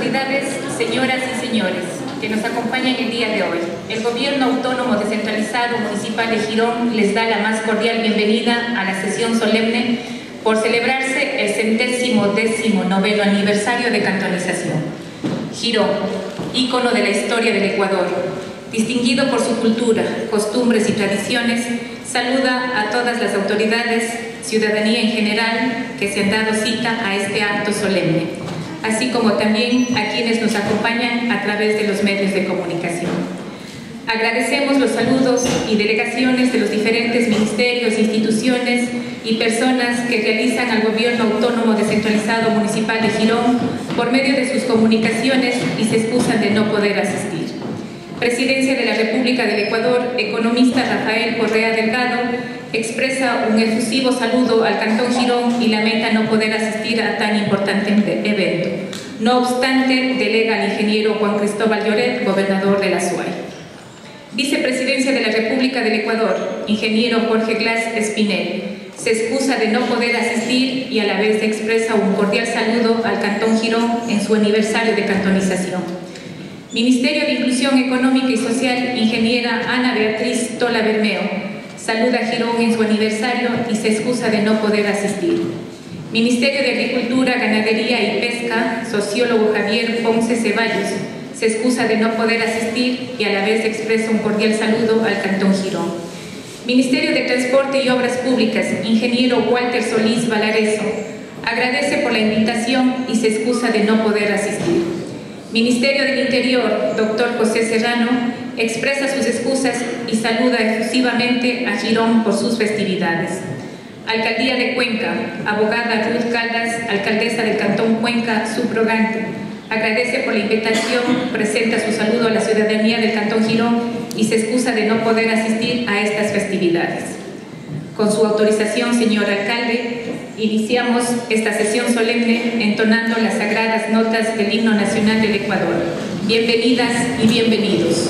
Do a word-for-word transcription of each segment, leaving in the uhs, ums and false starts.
autoridades, señoras y señores, que nos acompañan el día de hoy, el Gobierno Autónomo Descentralizado Municipal de Girón les da la más cordial bienvenida a la sesión solemne por celebrarse el centésimo décimo noveno aniversario de cantonización. Girón, ícono de la historia del Ecuador, distinguido por su cultura, costumbres y tradiciones, saluda a todas las autoridades, ciudadanía en general, que se han dado cita a este acto solemne, así como también a quienes nos acompañan a través de los medios de comunicación. Agradecemos los saludos y delegaciones de los diferentes ministerios, instituciones y personas que realizan al Gobierno Autónomo Descentralizado Municipal de Girón por medio de sus comunicaciones y se excusan de no poder asistir. Presidencia de la República del Ecuador, economista Rafael Correa Delgado, expresa un efusivo saludo al Cantón Girón y lamenta no poder asistir a tan importante evento. No obstante, delega al ingeniero Juan Cristóbal Lloret, gobernador de la S U A Y. Vicepresidencia de la República del Ecuador, ingeniero Jorge Glass Espinel, se excusa de no poder asistir y a la vez expresa un cordial saludo al Cantón Girón en su aniversario de cantonización. Ministerio de Inclusión Económica y Social, ingeniera Ana Beatriz Tola Bermeo, saluda a Girón en su aniversario y se excusa de no poder asistir. Ministerio de Agricultura, Ganadería y Pesca, sociólogo Javier Ponce Ceballos, se excusa de no poder asistir y a la vez expresa un cordial saludo al Cantón Girón. Ministerio de Transporte y Obras Públicas, ingeniero Walter Solís Valareso, agradece por la invitación y se excusa de no poder asistir. Ministerio del Interior, doctor José Serrano, expresa sus excusas y saluda efusivamente a Girón por sus festividades. Alcaldía de Cuenca, abogada Ruth Caldas, alcaldesa del Cantón Cuenca, subrogante, agradece por la invitación, presenta su saludo a la ciudadanía del Cantón Girón y se excusa de no poder asistir a estas festividades. Con su autorización, señor alcalde, iniciamos esta sesión solemne entonando las sagradas notas del himno nacional del Ecuador. Bienvenidas y bienvenidos.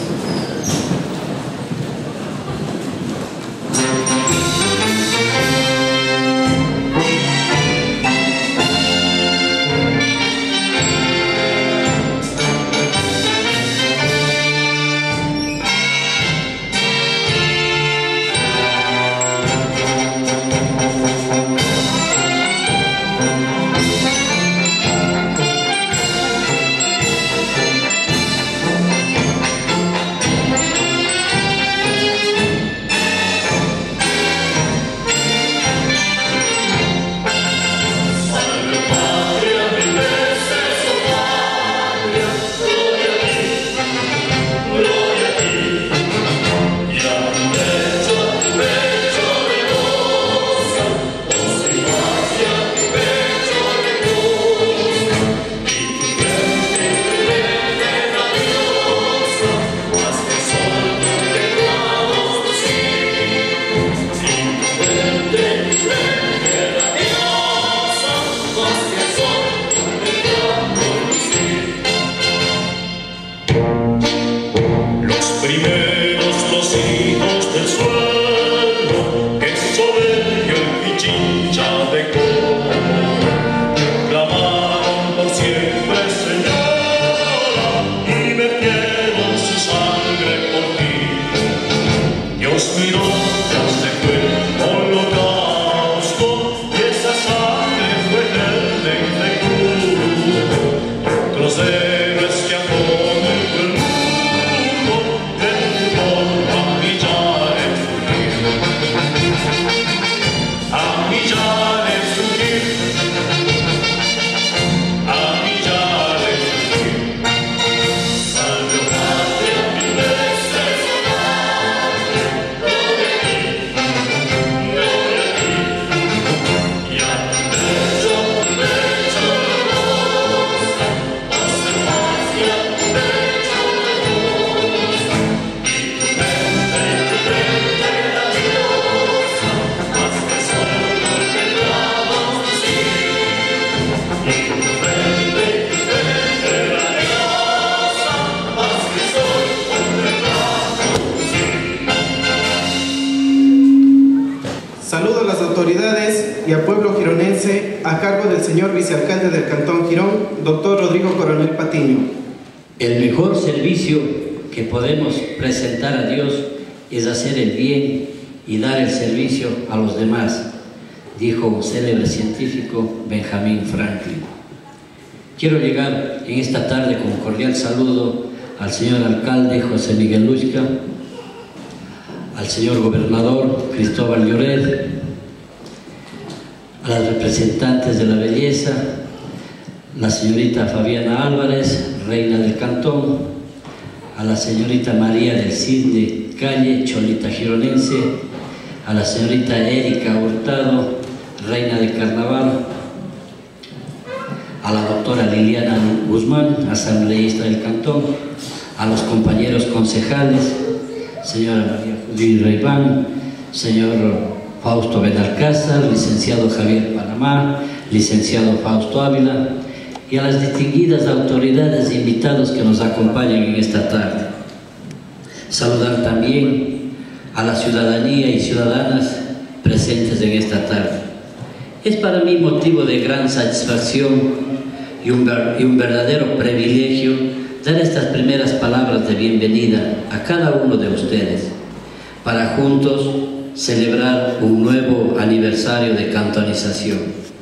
a cargo del señor vicealcalde del Cantón Girón, doctor Rodrigo Coronel Patiño. El mejor servicio que podemos presentar a Dios es hacer el bien y dar el servicio a los demás, dijo un célebre científico, Benjamin Franklin. Quiero llegar en esta tarde con un cordial saludo al señor alcalde José Miguel Luzca, al señor gobernador Cristóbal Lloret, a las representantes de la belleza, la señorita Fabiana Álvarez, reina del cantón, a la señorita María del Cisne Calle, cholita gironense, a la señorita Erika Hurtado, reina del carnaval, a la doctora Liliana Guzmán, asambleísta del cantón, a los compañeros concejales, señora María Judith Reibán, señor Fausto Benalcázar, licenciado Javier Panamá, licenciado Fausto Ávila, y a las distinguidas autoridades e invitados que nos acompañan en esta tarde. Saludar también a la ciudadanía y ciudadanas presentes en esta tarde. Es para mí motivo de gran satisfacción y un, y un verdadero privilegio dar estas primeras palabras de bienvenida a cada uno de ustedes, para juntos celebrar un nuevo aniversario de cantonización.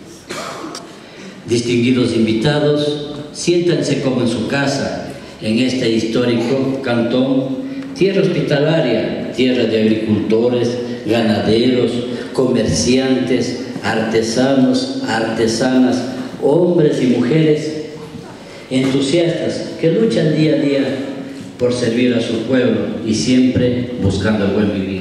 Distinguidos invitados, siéntanse como en su casa, en este histórico cantón, tierra hospitalaria, tierra de agricultores, ganaderos, comerciantes, artesanos, artesanas, hombres y mujeres entusiastas que luchan día a día por servir a su pueblo y siempre buscando el buen vivir.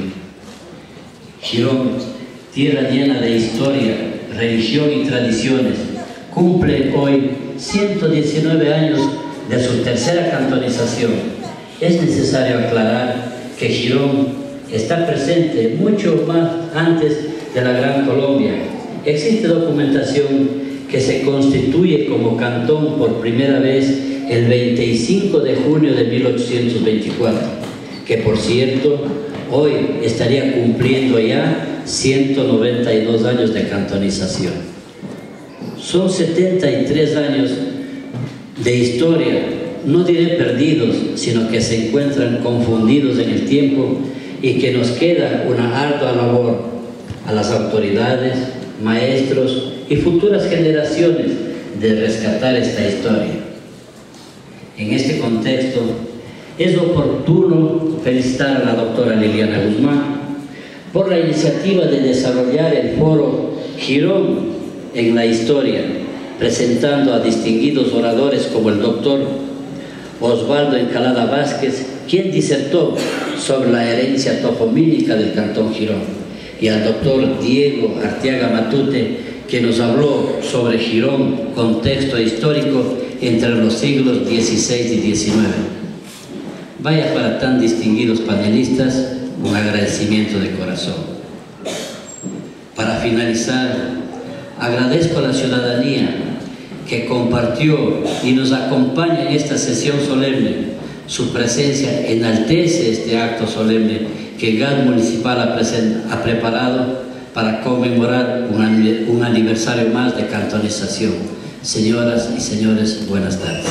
Girón, tierra llena de historia, religión y tradiciones, cumple hoy ciento diecinueve años de su tercera cantonización. Es necesario aclarar que Girón está presente mucho más antes de la Gran Colombia. Existe documentación que se constituye como cantón por primera vez el veinticinco de junio de mil ochocientos veinticuatro, que por cierto hoy estaría cumpliendo ya ciento noventa y dos años de cantonización. Son setenta y tres años de historia, no diré perdidos, sino que se encuentran confundidos en el tiempo y que nos queda una ardua labor a las autoridades, maestros y futuras generaciones de rescatar esta historia. En este contexto, es oportuno felicitar a la doctora Liliana Guzmán por la iniciativa de desarrollar el foro Girón en la historia, presentando a distinguidos oradores como el doctor Osvaldo Encalada Vázquez, quien disertó sobre la herencia topomínica del Cantón Girón, y al doctor Diego Arteaga Matute, que nos habló sobre Girón, contexto histórico entre los siglos dieciséis y diecinueve. Vaya para tan distinguidos panelistas un agradecimiento de corazón. Para finalizar, agradezco a la ciudadanía que compartió y nos acompaña en esta sesión solemne. Su presencia enaltece este acto solemne que el G A D municipal ha, ha preparado para conmemorar un, un aniversario más de cantonización. Señoras y señores, buenas tardes.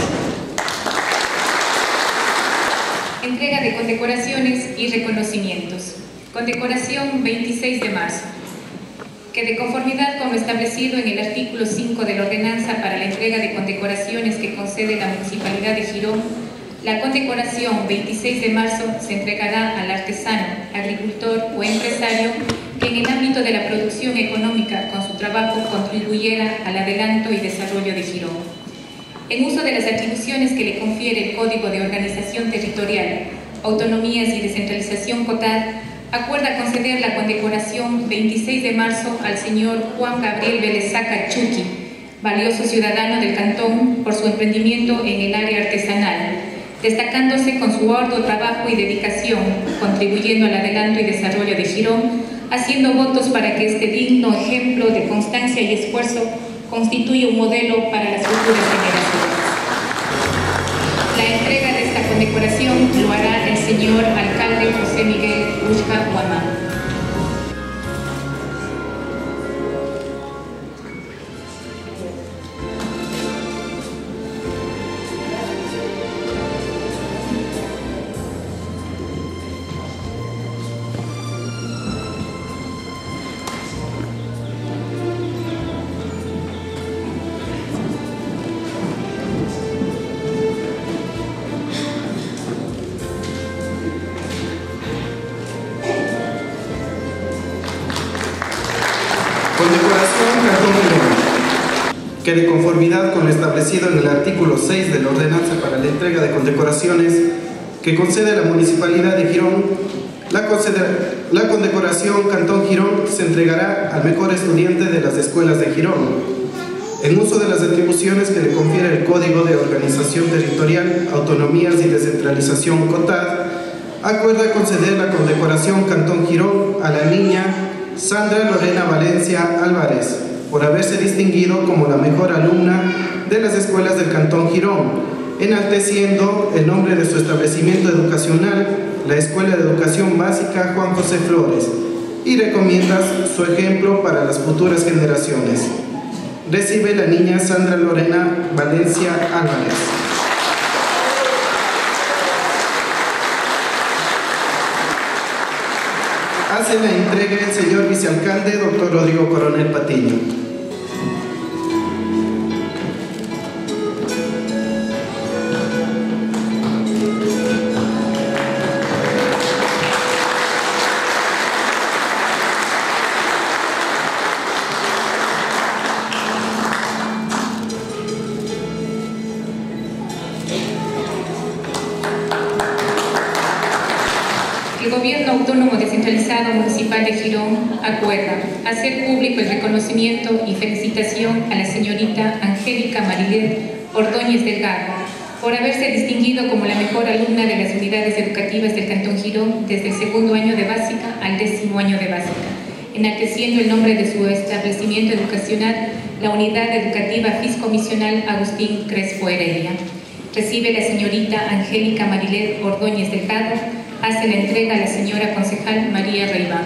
Entrega de condecoraciones y reconocimientos. Condecoración veintiséis de marzo. Que de conformidad con lo establecido en el artículo cinco de la ordenanza para la entrega de condecoraciones que concede la Municipalidad de Girón, la condecoración veintiséis de marzo se entregará al artesano, agricultor o empresario que en el ámbito de la producción económica con su trabajo contribuyera al adelanto y desarrollo de Girón. En uso de las atribuciones que le confiere el Código de Organización Territorial, Autonomías y Descentralización C O T A D, acuerda conceder la condecoración veintiséis de marzo al señor Juan Gabriel Velezaca Chuqui, valioso ciudadano del cantón por su emprendimiento en el área artesanal, destacándose con su arduo trabajo y dedicación, contribuyendo al adelanto y desarrollo de Girón, haciendo votos para que este digno ejemplo de constancia y esfuerzo constituya un modelo para las futuras generaciones. La entrega de esta condecoración lo hará el señor alcalde José Miguel Luzca Huamán. que de conformidad con lo establecido en el artículo seis de la ordenanza para la entrega de condecoraciones que concede la Municipalidad de Girón, la, la condecoración Cantón Girón se entregará al mejor estudiante de las escuelas de Girón, en uso de las atribuciones que le confiere el Código de Organización Territorial, Autonomías y Descentralización COTAD. Acuerda conceder la condecoración Cantón Girón a la niña Sandra Lorena Valencia Álvarez, por haberse distinguido como la mejor alumna de las escuelas del Cantón Girón, enalteciendo el nombre de su establecimiento educacional, la Escuela de Educación Básica Juan José Flores, y recomienda su ejemplo para las futuras generaciones. Recibe la niña Sandra Lorena Valencia Álvarez. Hace la entrega el señor vicealcalde, doctor Rodrigo Coronel Patiño. El Gobierno Autónomo Descentralizado Municipal de Girón acuerda hacer público el reconocimiento y felicitación a la señorita Angélica Marilet Ordóñez Delgado por haberse distinguido como la mejor alumna de las unidades educativas del Cantón Girón desde el segundo año de básica al décimo año de básica, enalteciendo el nombre de su establecimiento educacional, la Unidad Educativa Fiscomisional Agustín Crespo Heredia. Recibe la señorita Angélica Marilet Ordóñez Delgado. Hace la entrega a la señora concejal María Reibá.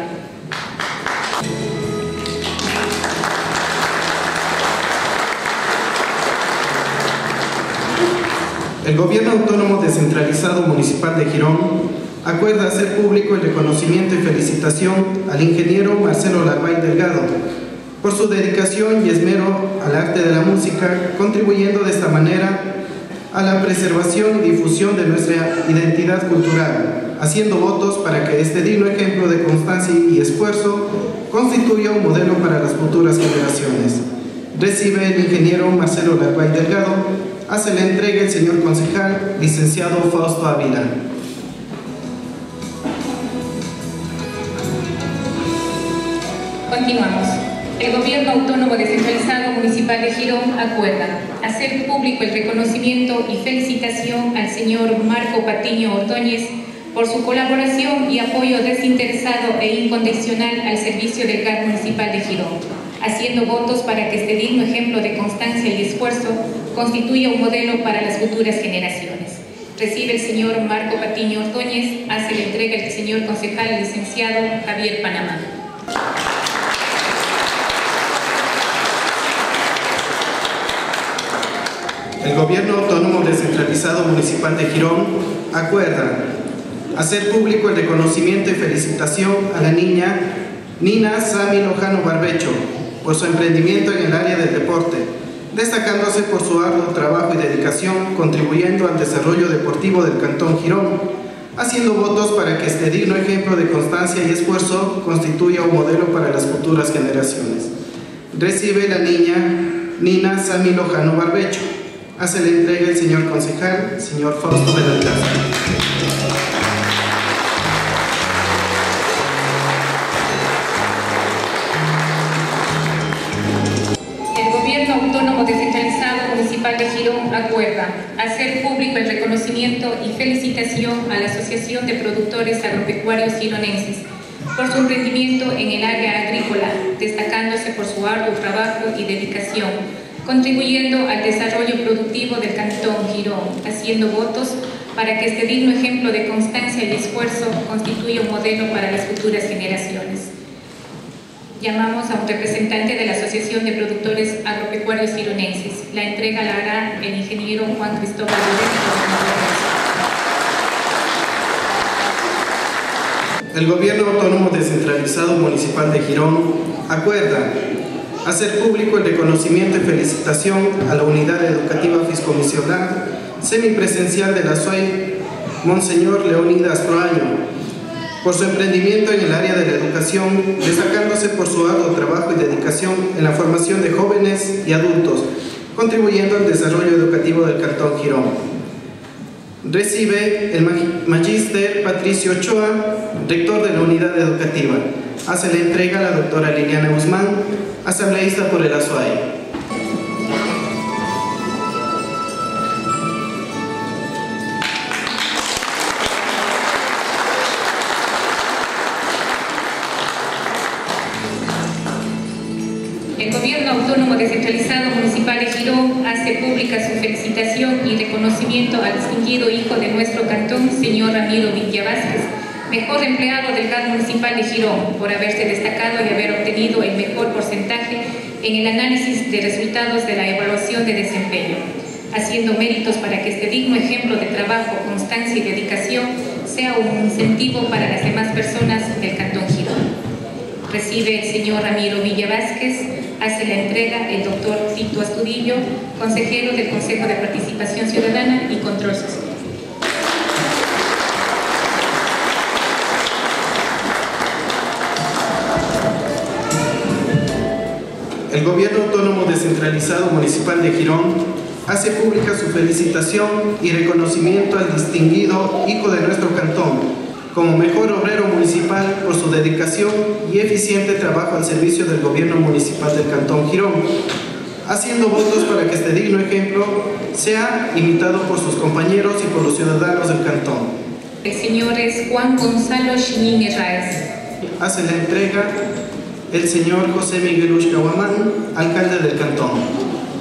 El Gobierno Autónomo Descentralizado Municipal de Girón acuerda hacer público el reconocimiento y felicitación al ingeniero Marcelo Larvay Delgado por su dedicación y esmero al arte de la música, contribuyendo de esta manera a la preservación y difusión de nuestra identidad cultural, haciendo votos para que este digno ejemplo de constancia y esfuerzo constituya un modelo para las futuras generaciones. Recibe el ingeniero Marcelo Larvay Delgado. Hace la entrega el señor concejal, licenciado Fausto Ávila. Continuamos. El Gobierno Autónomo Descentralizado Municipal de Girón acuerda hacer público el reconocimiento y felicitación al señor Marco Patiño Ordóñez por su colaboración y apoyo desinteresado e incondicional al servicio del G A D municipal de Girón, haciendo votos para que este digno ejemplo de constancia y esfuerzo constituya un modelo para las futuras generaciones. Recibe el señor Marco Patiño Ordóñez. Hace la entrega el señor concejal licenciado Javier Panamá. El Gobierno Autónomo Descentralizado Municipal de Girón acuerda hacer público el reconocimiento y felicitación a la niña Nina Sami Lojano Barbecho por su emprendimiento en el área del deporte, destacándose por su arduo trabajo y dedicación, contribuyendo al desarrollo deportivo del Cantón Girón, haciendo votos para que este digno ejemplo de constancia y esfuerzo constituya un modelo para las futuras generaciones. Recibe la niña Nina Sami Lojano Barbecho. Hace la entrega el señor concejal, señor Fausto Belalcázar. El Gobierno Autónomo Descentralizado Municipal de Girón acuerda hacer público el reconocimiento y felicitación a la Asociación de Productores Agropecuarios Gironenses por su emprendimiento en el área agrícola, destacándose por su arduo trabajo y dedicación, contribuyendo al desarrollo productivo del Cantón Girón, haciendo votos para que este digno ejemplo de constancia y esfuerzo constituya un modelo para las futuras generaciones. Llamamos a un representante de la Asociación de Productores Agropecuarios Gironenses. La entrega la hará el ingeniero Juan Cristóbal Rodríguez. El Gobierno Autónomo Descentralizado Municipal de Girón acuerda hacer público el reconocimiento y felicitación a la Unidad Educativa Fiscomisional Semipresencial de la S O E Monseñor Leonidas Proaño por su emprendimiento en el área de la educación, destacándose por su arduo trabajo y dedicación en la formación de jóvenes y adultos, contribuyendo al desarrollo educativo del Cantón Girón. Recibe el Magíster Patricio Ochoa, rector de la unidad educativa. Hace la entrega a la doctora Liliana Guzmán, asambleísta por el Azuay. El Gobierno Autónomo Descentralizado Municipal de Girón hace pública su felicitación y reconocimiento al distinguido hijo de nuestro cantón, señor Ramiro Villa Vázquez, mejor empleado del G A D Municipal de Girón, por haberse destacado y haber obtenido el mejor porcentaje en el análisis de resultados de la evaluación de desempeño, haciendo méritos para que este digno ejemplo de trabajo, constancia y dedicación sea un incentivo para las demás personas del Cantón Girón. Recibe el señor Ramiro Villa Vázquez, hace la entrega el doctor Tito Astudillo, consejero del Consejo de Participación Ciudadana y Control Social. El Gobierno Autónomo Descentralizado Municipal de Girón hace pública su felicitación y reconocimiento al distinguido hijo de nuestro cantón como mejor obrero municipal por su dedicación y eficiente trabajo al servicio del Gobierno Municipal del Cantón Girón, haciendo votos para que este digno ejemplo sea imitado por sus compañeros y por los ciudadanos del cantón. El señor es Juan Gonzalo Chinín Herráez. Hace la entrega el señor José Miguel Ushcahuamán, alcalde del cantón.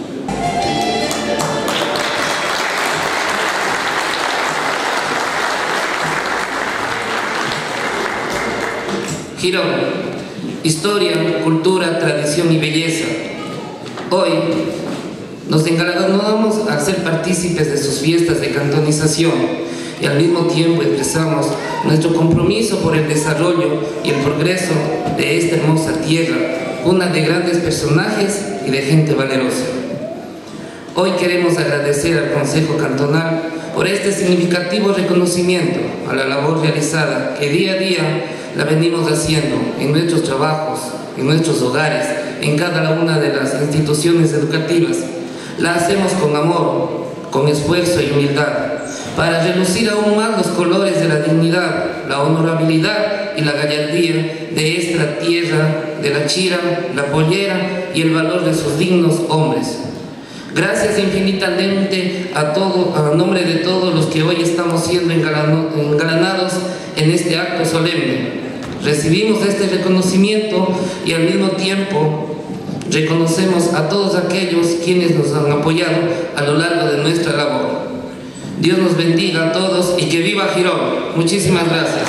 Girón, historia, cultura, tradición y belleza. Hoy nos engalanamos a ser partícipes de sus fiestas de cantonización y al mismo tiempo expresamos nuestro compromiso por el desarrollo y el progreso de esta hermosa tierra, una de grandes personajes y de gente valerosa. Hoy queremos agradecer al Consejo Cantonal por este significativo reconocimiento a la labor realizada que día a día la venimos haciendo en nuestros trabajos, en nuestros hogares, en cada una de las instituciones educativas. La hacemos con amor, con esfuerzo y humildad, para relucir aún más los colores de la dignidad, la honorabilidad y la gallardía de esta tierra, de la Chira, la Pollera y el valor de sus dignos hombres. Gracias infinitamente a todo, a nombre de todos los que hoy estamos siendo engalanados en este acto solemne. Recibimos este reconocimiento y al mismo tiempo reconocemos a todos aquellos quienes nos han apoyado a lo largo de nuestra labor. Dios nos bendiga a todos y que viva Girón. Muchísimas gracias.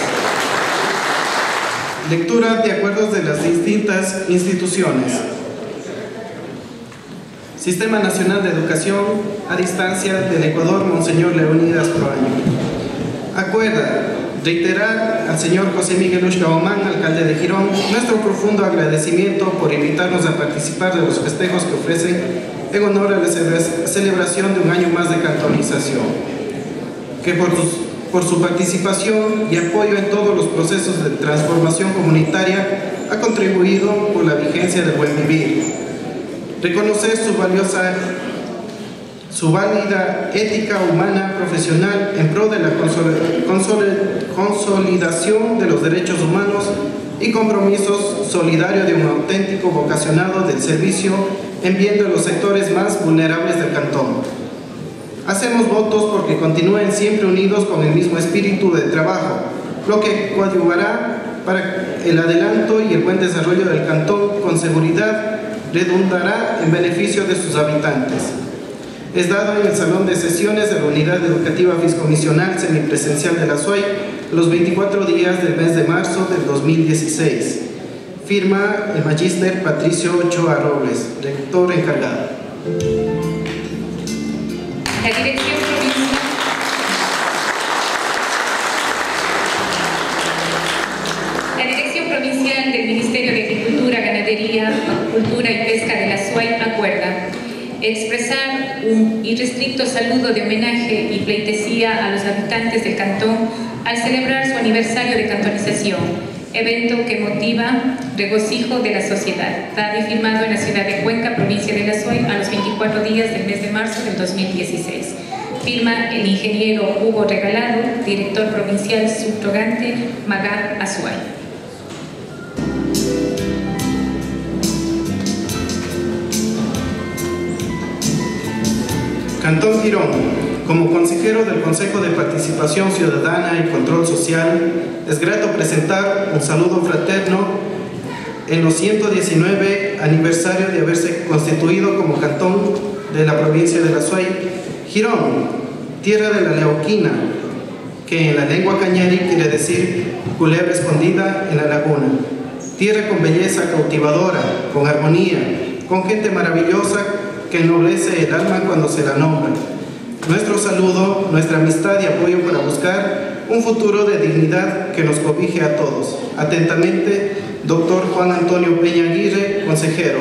Lectura de acuerdos de las distintas instituciones. Sistema Nacional de Educación a Distancia del Ecuador, Monseñor Leonidas Proaño. Acuerda reiterar al señor José Miguel Ushcahuamán, alcalde de Girón, nuestro profundo agradecimiento por invitarnos a participar de los festejos que ofrecen en honor a la celebración de un año más de cantonización, que por, sus, por su participación y apoyo en todos los procesos de transformación comunitaria ha contribuido por la vigencia del buen vivir. Reconocer su valiosa, su válida ética humana profesional en pro de la consolidación de los derechos humanos y compromisos solidarios de un auténtico vocacionado del servicio en bien de los sectores más vulnerables del cantón. Hacemos votos porque continúen siempre unidos con el mismo espíritu de trabajo, lo que coadyuvará para el adelanto y el buen desarrollo del cantón con seguridad redundará en beneficio de sus habitantes. Es dado en el Salón de Sesiones de la Unidad Educativa Fiscomisional Semipresencial de la Azuay los veinticuatro días del mes de marzo del dos mil dieciséis. Firma el Magíster Patricio Ochoa Robles, rector encargado. La Dirección Provincial, la Dirección Provincial del Ministerio de Agricultura, Ganadería, Acuicultura y Pesca de la Azuay acuerda expresar un irrestricto saludo de homenaje y pleitesía a los habitantes del cantón al celebrar su aniversario de cantonización, evento que motiva regocijo de la sociedad, dado y firmado en la ciudad de Cuenca, provincia de La Suay, a los veinticuatro días del mes de marzo del dos mil dieciséis. Firma el ingeniero Hugo Regalado, director provincial subrogante, Magar Azuay. Cantón Girón. Como consejero del Consejo de Participación Ciudadana y Control Social, es grato presentar un saludo fraterno en los ciento diecinueve aniversario de haberse constituido como cantón de la provincia de La Suay. Girón, tierra de la leuquina, que en la lengua cañari quiere decir culebra escondida en la laguna. Tierra con belleza cautivadora, con armonía, con gente maravillosa que ennoblece el alma cuando se la nombra. Nuestro saludo, nuestra amistad y apoyo para buscar un futuro de dignidad que nos cobije a todos. Atentamente, doctor Juan Antonio Peña Aguirre, consejero.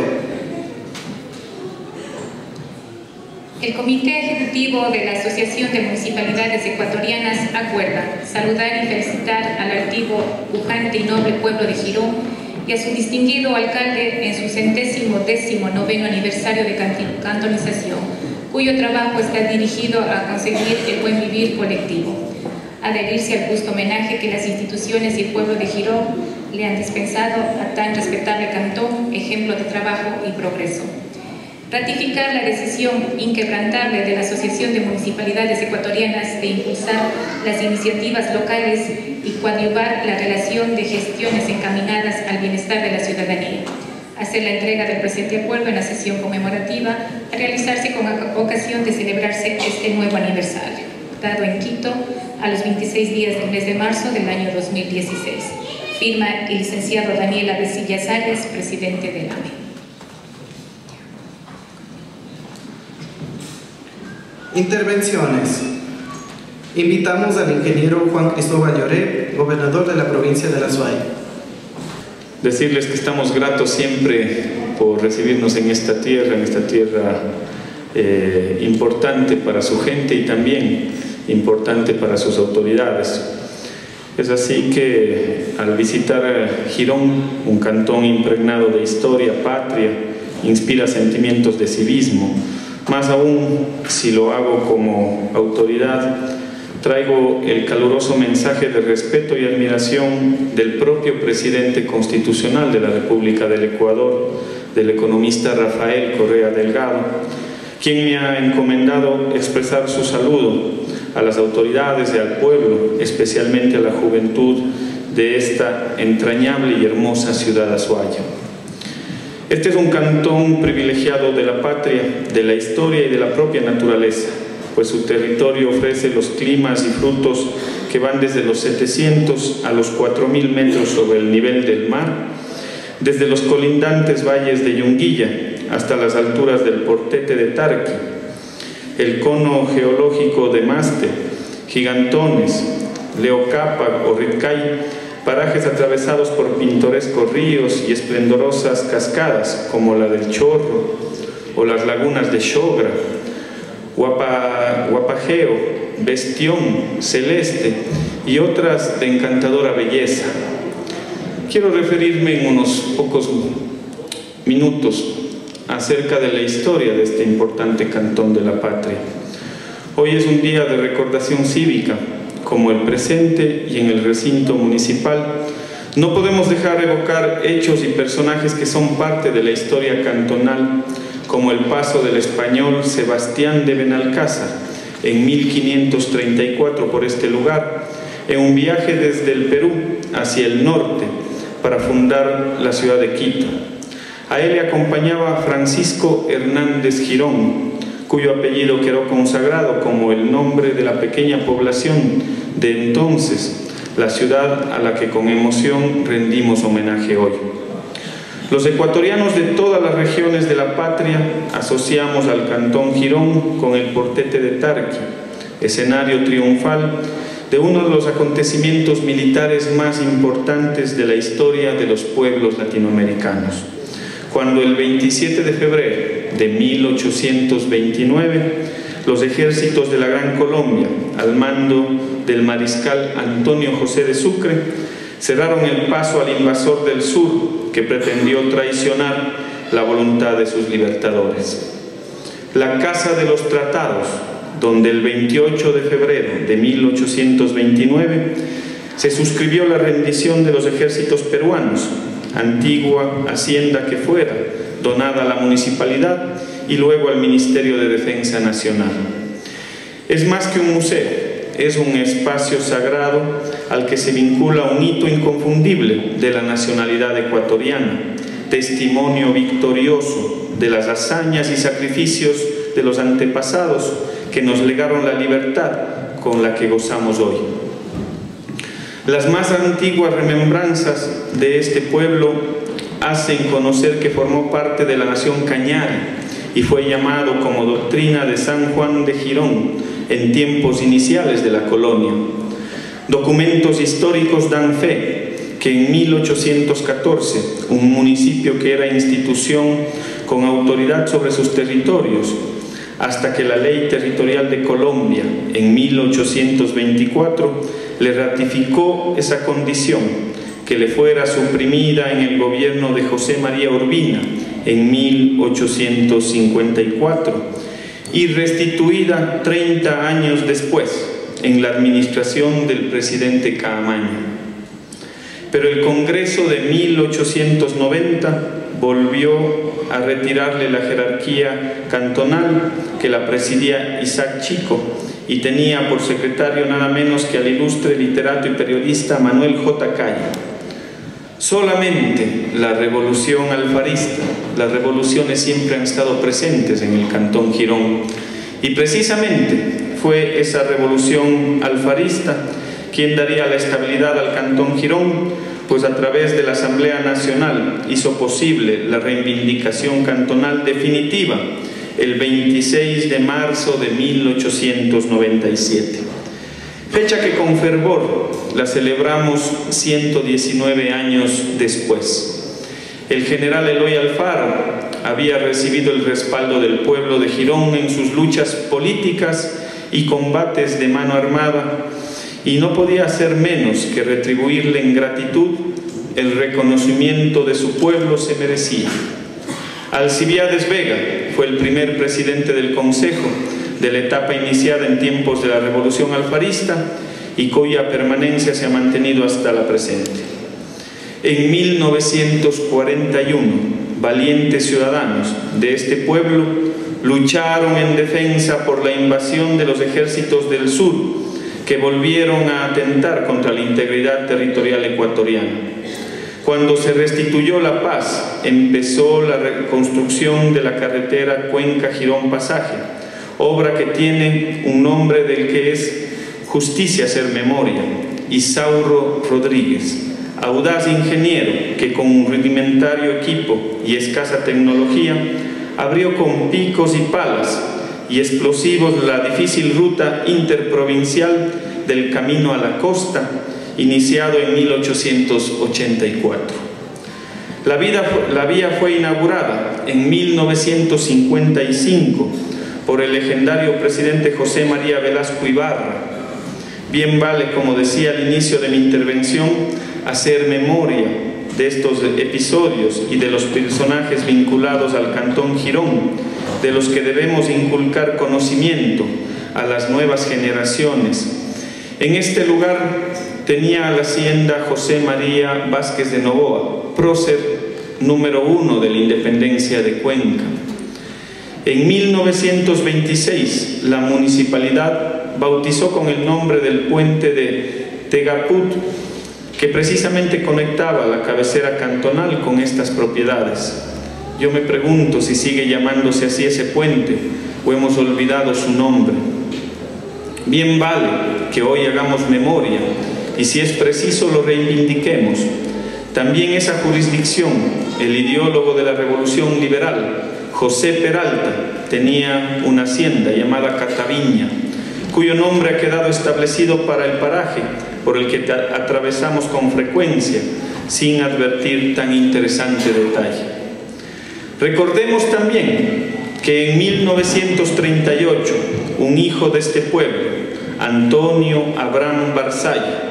El Comité Ejecutivo de la Asociación de Municipalidades Ecuatorianas acuerda saludar y felicitar al altivo, pujante y noble pueblo de Girón y a su distinguido alcalde en su centésimo décimo noveno aniversario de cantonización, cuyo trabajo está dirigido a conseguir el buen vivir colectivo. Adherirse al justo homenaje que las instituciones y el pueblo de Girón le han dispensado a tan respetable cantón, ejemplo de trabajo y progreso. Ratificar la decisión inquebrantable de la Asociación de Municipalidades Ecuatorianas de impulsar las iniciativas locales y coadyuvar la relación de gestiones encaminadas al bienestar de la ciudadanía. Hacer la entrega del presente acuerdo en la sesión conmemorativa a realizarse con ocasión de celebrarse este nuevo aniversario, dado en Quito a los veintiséis días del mes de marzo del año dos mil dieciséis. Firma el licenciado Daniel Avesillas Arias, presidente del A M E. Intervenciones. Invitamos al ingeniero Juan Cristóbal Lloré, gobernador de la provincia de La Suay. Decirles que estamos gratos siempre por recibirnos en esta tierra, en esta tierra eh, importante para su gente y también importante para sus autoridades. Es así que al visitar Girón, un cantón impregnado de historia, patria, inspira sentimientos de civismo. Más aún si lo hago como autoridad, traigo el caluroso mensaje de respeto y admiración del propio presidente constitucional de la República del Ecuador, del economista Rafael Correa Delgado, quien me ha encomendado expresar su saludo a las autoridades y al pueblo, especialmente a la juventud de esta entrañable y hermosa ciudad azuaya. Este es un cantón privilegiado de la patria, de la historia y de la propia naturaleza, pues su territorio ofrece los climas y frutos que van desde los setecientos a los cuatro mil metros sobre el nivel del mar, desde los colindantes valles de Yunguilla hasta las alturas del Portete de Tarqui, el cono geológico de Maste, Gigantones, Leocápac o Ritcay, parajes atravesados por pintorescos ríos y esplendorosas cascadas como la del Chorro o las lagunas de Xogra, Guapa, Guapajeo, Bestión, Celeste y otras de encantadora belleza. Quiero referirme en unos pocos minutos acerca de la historia de este importante cantón de la patria. Hoy es un día de recordación cívica, como el presente y en el recinto municipal. No podemos dejar de evocar hechos y personajes que son parte de la historia cantonal, como el paso del español Sebastián de Benalcázar en mil quinientos treinta y cuatro por este lugar, en un viaje desde el Perú hacia el norte para fundar la ciudad de Quito. A él le acompañaba Francisco Hernández Girón, cuyo apellido quedó consagrado como el nombre de la pequeña población de entonces, la ciudad a la que con emoción rendimos homenaje hoy. Los ecuatorianos de todas las regiones de la patria asociamos al cantón Girón con el Portete de Tarqui, escenario triunfal de uno de los acontecimientos militares más importantes de la historia de los pueblos latinoamericanos, cuando el veintisiete de febrero de mil ochocientos veintinueve los ejércitos de la Gran Colombia, al mando del mariscal Antonio José de Sucre, cerraron el paso al invasor del sur que pretendió traicionar la voluntad de sus libertadores. La Casa de los Tratados, donde el veintiocho de febrero de mil ochocientos veintinueve se suscribió la rendición de los ejércitos peruanos, antigua hacienda que fuera donada a la municipalidad y luego al Ministerio de Defensa Nacional. Es más que un museo, es un espacio sagrado al que se vincula un hito inconfundible de la nacionalidad ecuatoriana, testimonio victorioso de las hazañas y sacrificios de los antepasados que nos legaron la libertad con la que gozamos hoy. Las más antiguas remembranzas de este pueblo hacen conocer que formó parte de la nación Cañari y fue llamado como doctrina de San Juan de Girón en tiempos iniciales de la colonia. Documentos históricos dan fe que en mil ochocientos catorce, un municipio que era institución con autoridad sobre sus territorios, hasta que la Ley Territorial de Colombia en mil ochocientos veinticuatro le ratificó esa condición, que le fuera suprimida en el gobierno de José María Urbina en mil ochocientos cincuenta y cuatro y restituida treinta años después en la administración del presidente Caamaño. Pero el Congreso de mil ochocientos noventa volvió a retirarle la jerarquía cantonal que la presidía Isaac Chico y tenía por secretario nada menos que al ilustre literato y periodista Manuel J. Calle. Solamente la revolución alfarista, las revoluciones siempre han estado presentes en el Cantón Girón, y precisamente fue esa revolución alfarista quien daría la estabilidad al Cantón Girón, pues a través de la Asamblea Nacional hizo posible la reivindicación cantonal definitiva el veintiséis de marzo de mil ochocientos noventa y siete. Fecha que con fervor la celebramos ciento diecinueve años después. El general Eloy Alfaro había recibido el respaldo del pueblo de Girón en sus luchas políticas y combates de mano armada, y no podía hacer menos que retribuirle en gratitud el reconocimiento de su pueblo se merecía. Alcibiades Vega fue el primer presidente del Consejo de la etapa iniciada en tiempos de la Revolución Alfarista y cuya permanencia se ha mantenido hasta la presente. En mil novecientos cuarenta y uno, valientes ciudadanos de este pueblo lucharon en defensa por la invasión de los ejércitos del sur, que volvieron a atentar contra la integridad territorial ecuatoriana. Cuando se restituyó la paz, empezó la reconstrucción de la carretera Cuenca-Girón-Pasaje, obra que tiene un nombre del que es justicia hacer memoria, Isauro Rodríguez, audaz ingeniero que con un rudimentario equipo y escasa tecnología abrió con picos y palas y explosivos la difícil ruta interprovincial del camino a la costa, iniciado en mil ochocientos ochenta y cuatro. La, vida, la vía fue inaugurada en mil novecientos cincuenta y cinco por el legendario presidente José María Velasco Ibarra. Bien vale, como decía al inicio de mi intervención, hacer memoria de estos episodios y de los personajes vinculados al Cantón Girón, de los que debemos inculcar conocimiento a las nuevas generaciones. En este lugar tenía la hacienda José María Vázquez de Novoa, prócer número uno de la independencia de Cuenca. En mil novecientos veintiséis, la municipalidad bautizó con el nombre del puente de Tegaput, que precisamente conectaba la cabecera cantonal con estas propiedades. Yo me pregunto si sigue llamándose así ese puente o hemos olvidado su nombre. Bien vale que hoy hagamos memoria y si es preciso lo reivindiquemos. También esa jurisdicción, el ideólogo de la Revolución Liberal, José Peralta, tenía una hacienda llamada Cataviña, cuyo nombre ha quedado establecido para el paraje por el que atravesamos con frecuencia, sin advertir tan interesante detalle. Recordemos también que en mil novecientos treinta y ocho, un hijo de este pueblo, Antonio Abraham Barzalla,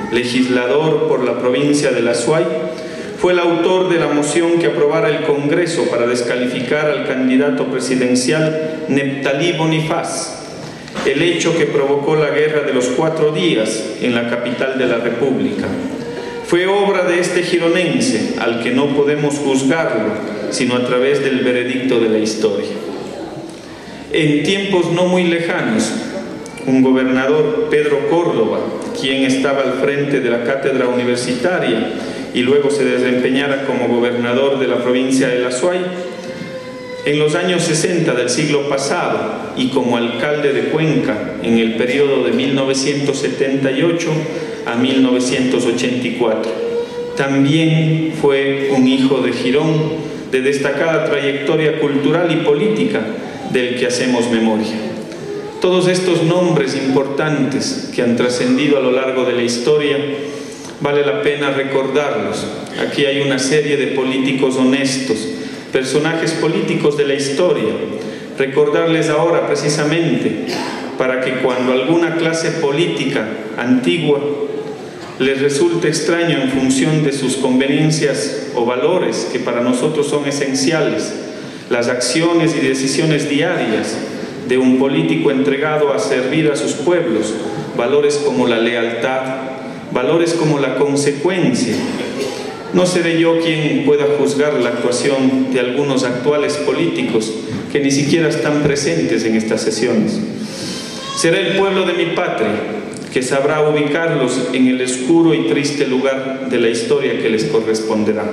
legislador por la provincia del Azuay, fue el autor de la moción que aprobara el Congreso para descalificar al candidato presidencial Neptalí Bonifaz, el hecho que provocó la Guerra de los Cuatro Días en la capital de la República. Fue obra de este gironense, al que no podemos juzgarlo, sino a través del veredicto de la historia. En tiempos no muy lejanos, un gobernador, Pedro Córdoba, quien estaba al frente de la cátedra universitaria y luego se desempeñara como gobernador de la provincia del Azuay, en los años sesenta del siglo pasado y como alcalde de Cuenca en el periodo de mil novecientos setenta y ocho a mil novecientos ochenta y cuatro. También fue un hijo de Girón de destacada trayectoria cultural y política del que hacemos memoria. Todos estos nombres importantes que han trascendido a lo largo de la historia, vale la pena recordarlos. Aquí hay una serie de políticos honestos, personajes políticos de la historia. Recordarles ahora precisamente para que cuando alguna clase política antigua les resulte extraño en función de sus conveniencias o valores que para nosotros son esenciales, las acciones y decisiones diarias de un político entregado a servir a sus pueblos, valores como la lealtad, valores como la consecuencia. No seré yo quien pueda juzgar la actuación de algunos actuales políticos que ni siquiera están presentes en estas sesiones. Será el pueblo de mi patria que sabrá ubicarlos en el oscuro y triste lugar de la historia que les corresponderá.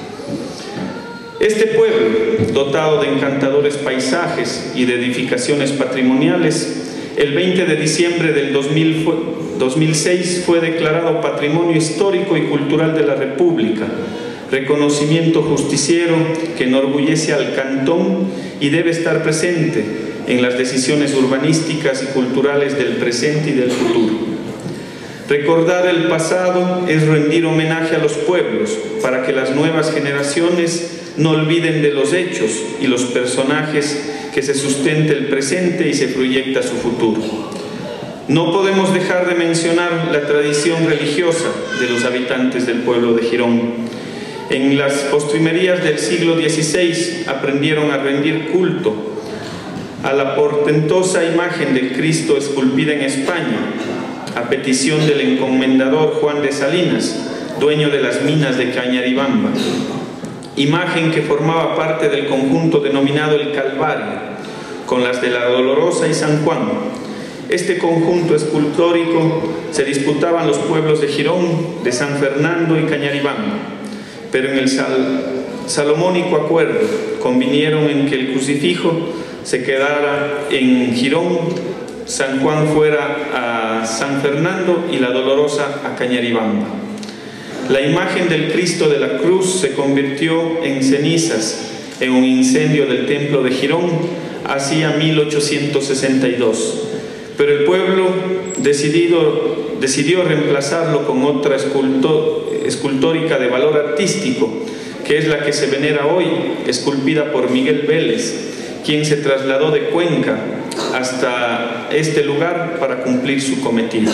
Este pueblo, dotado de encantadores paisajes y de edificaciones patrimoniales, el veinte de diciembre del dos mil seis fue declarado Patrimonio Histórico y Cultural de la República, reconocimiento justiciero que enorgullece al cantón y debe estar presente en las decisiones urbanísticas y culturales del presente y del futuro. Recordar el pasado es rendir homenaje a los pueblos para que las nuevas generaciones no olviden de los hechos y los personajes que se sustente el presente y se proyecta su futuro. No podemos dejar de mencionar la tradición religiosa de los habitantes del pueblo de Girón. En las postrimerías del siglo dieciséis aprendieron a rendir culto a la portentosa imagen del Cristo esculpida en España, a petición del encomendador Juan de Salinas, dueño de las minas de Cañaribamba, imagen que formaba parte del conjunto denominado el Calvario, con las de la Dolorosa y San Juan. Este conjunto escultórico se disputaban los pueblos de Girón, de San Fernando y Cañaribamba, pero en el sal salomónico acuerdo convinieron en que el crucifijo se quedara en Girón, San Juan fuera a San Fernando y la Dolorosa a Cañaribamba. La imagen del Cristo de la Cruz se convirtió en cenizas en un incendio del templo de Girón hacia mil ochocientos sesenta y dos, pero el pueblo decidido, decidió reemplazarlo con otra escultórica de valor artístico, que es la que se venera hoy, esculpida por Miguel Vélez, quien se trasladó de Cuenca hasta este lugar para cumplir su cometido.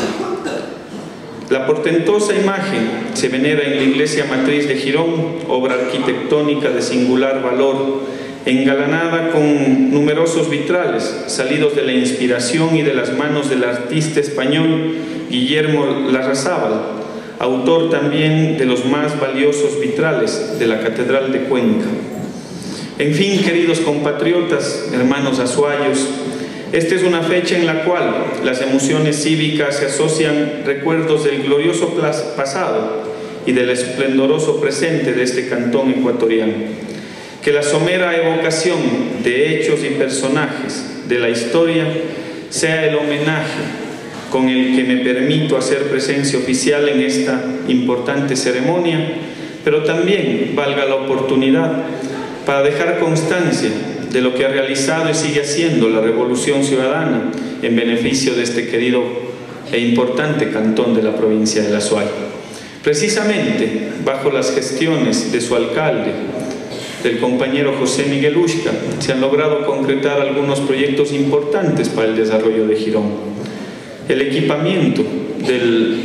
La portentosa imagen se venera en la iglesia matriz de Girón, obra arquitectónica de singular valor, engalanada con numerosos vitrales, salidos de la inspiración y de las manos del artista español Guillermo Larrazábal, autor también de los más valiosos vitrales de la Catedral de Cuenca. En fin, queridos compatriotas, hermanos azuayos, esta es una fecha en la cual las emociones cívicas se asocian recuerdos del glorioso pasado y del esplendoroso presente de este cantón ecuatoriano. Que la somera evocación de hechos y personajes de la historia sea el homenaje con el que me permito hacer presencia oficial en esta importante ceremonia, pero también valga la oportunidad para dejar constancia de lo que ha realizado y sigue haciendo la Revolución Ciudadana en beneficio de este querido e importante cantón de la provincia del Azuay. Precisamente bajo las gestiones de su alcalde, del compañero José Miguel Uxca, se han logrado concretar algunos proyectos importantes para el desarrollo de Girón. El equipamiento del